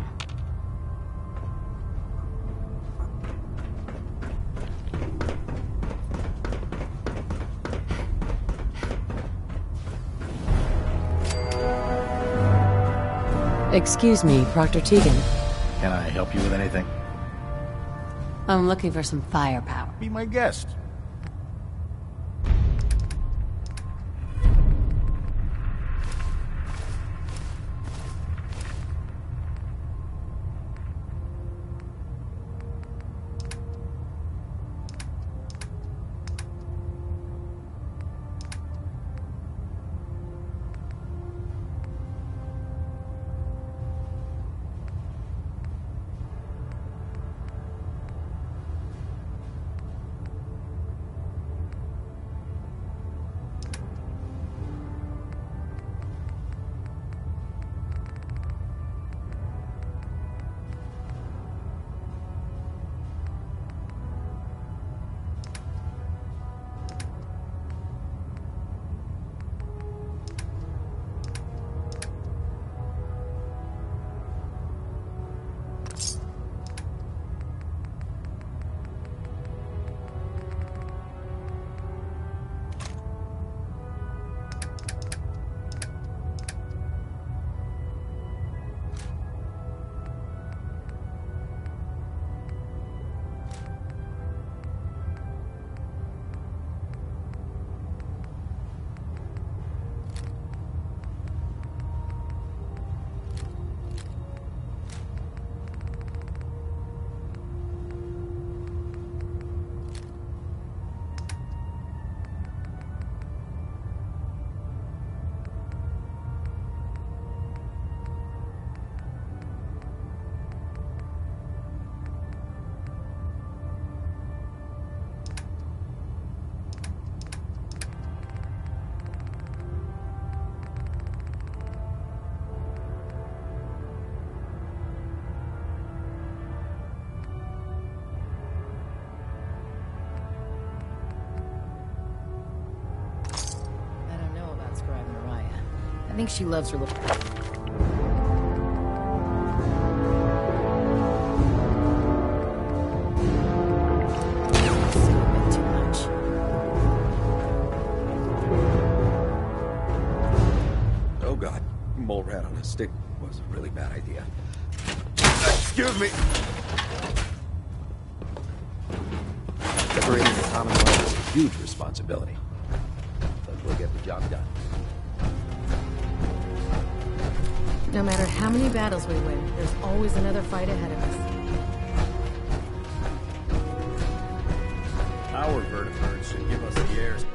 Excuse me, Proctor Tegan. Can I help you with anything? I'm looking for some firepower. Be my guest. I think she loves her little... Oh god, mole rat on a stick was a really bad idea. Excuse me! Liberating the Commonwealth is a huge responsibility. But we'll get the job done. No matter how many battles we win, there's always another fight ahead of us. Our vertebrates should give us the airspace.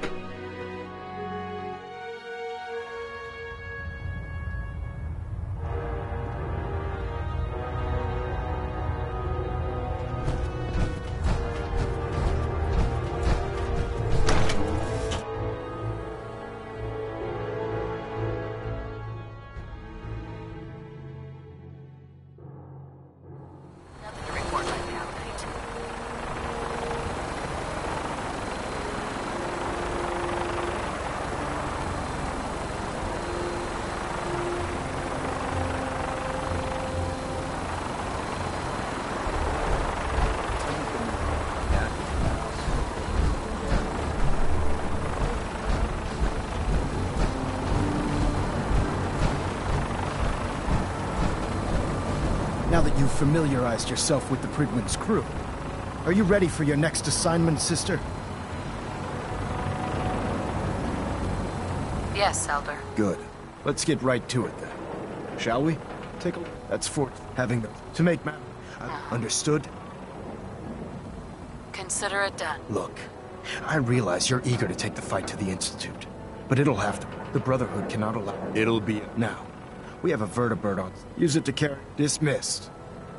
Now that you've familiarized yourself with the Prydwen's crew, are you ready for your next assignment, sister? Yes, Elder. Good. Let's get right to it then. Shall we? Take a look. That's for having them to make ma- uh, Understood? Consider it done. Look, I realize you're eager to take the fight to the Institute, but it'll have to. The Brotherhood cannot allow. It'll be now. We have a vertibird on. Use it to carry. Dismissed.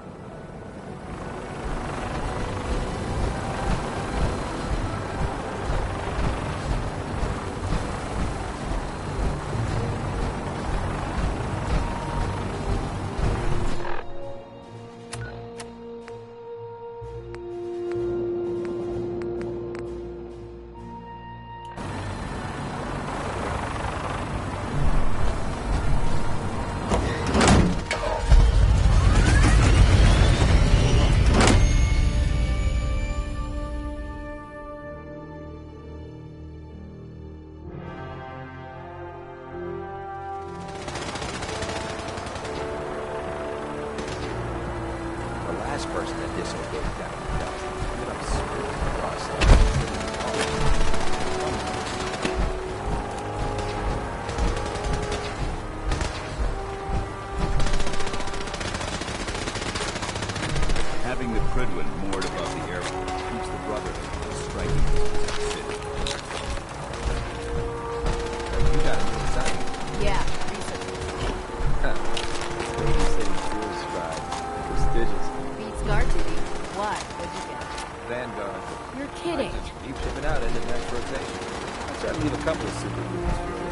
Person that disobeyed that ended up screwing across Having the Prydwen moored above the airport keeps the Brotherhood from striking into the city. You got it inside. Yeah, research. Huh. Babysitting fuel scribe. Prestigious. Guard duty. Why? What'd you get? Vanguard. You're kidding. I just keep shipping out into the next rotation. I try to leave a couple of super movies for you.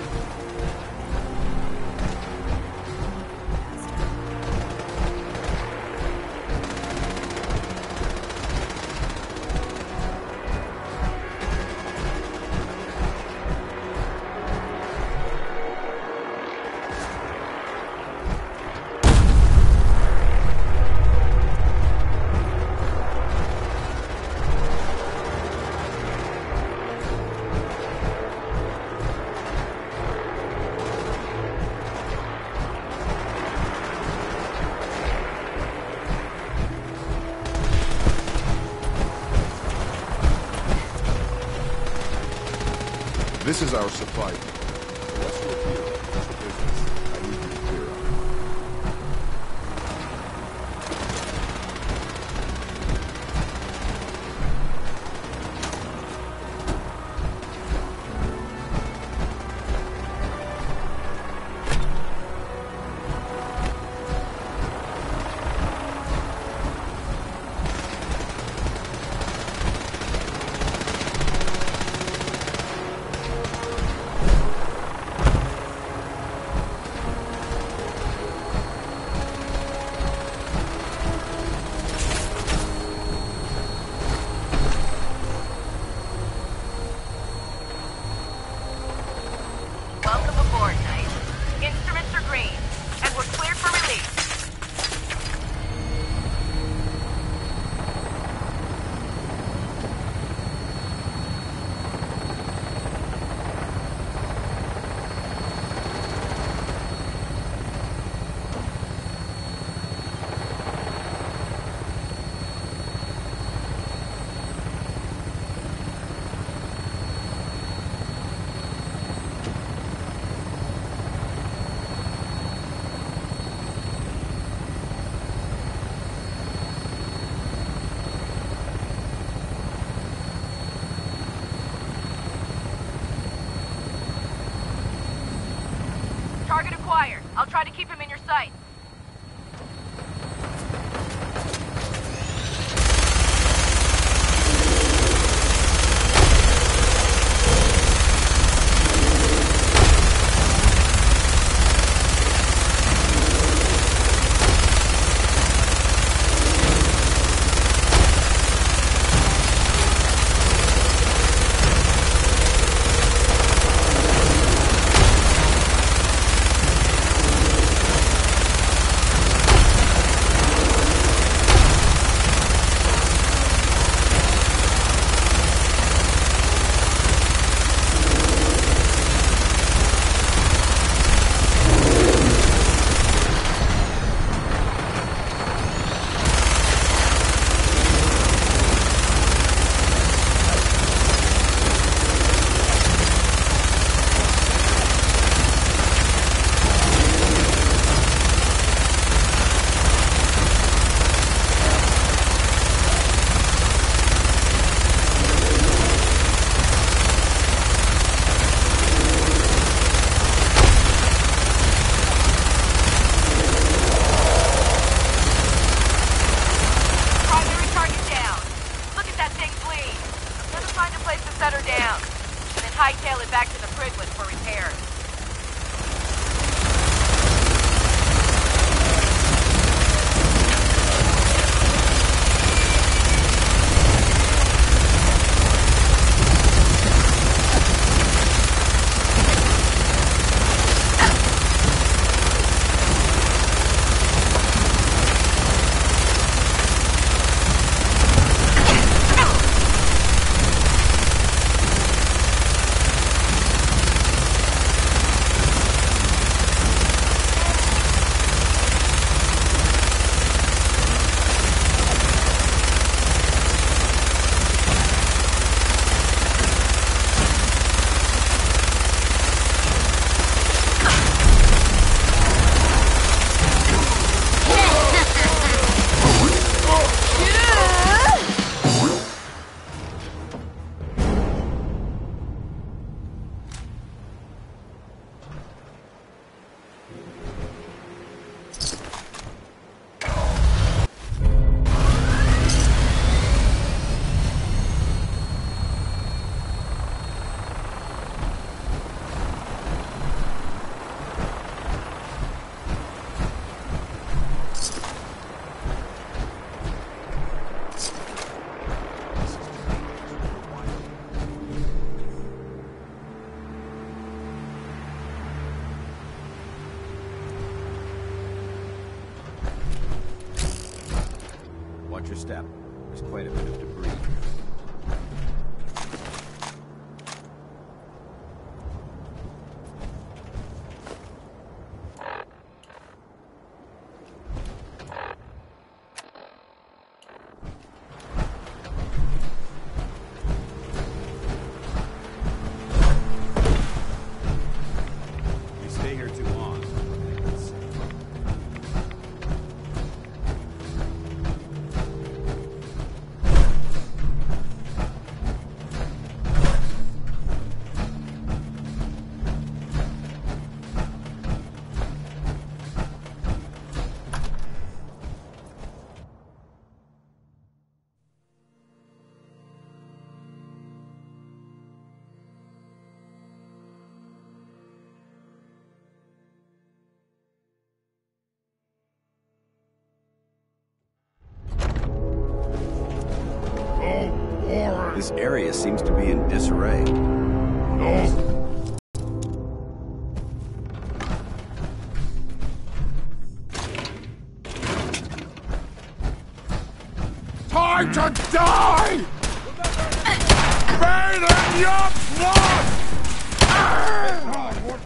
This is our supply. What's your view? What's the business? I need you to clear up. Target acquired. I'll try to keep him in your sight. Watch your step. There's quite a bit of debris. You stay here too long. This area seems to be in disarray. Time to die! Bathe in your blood!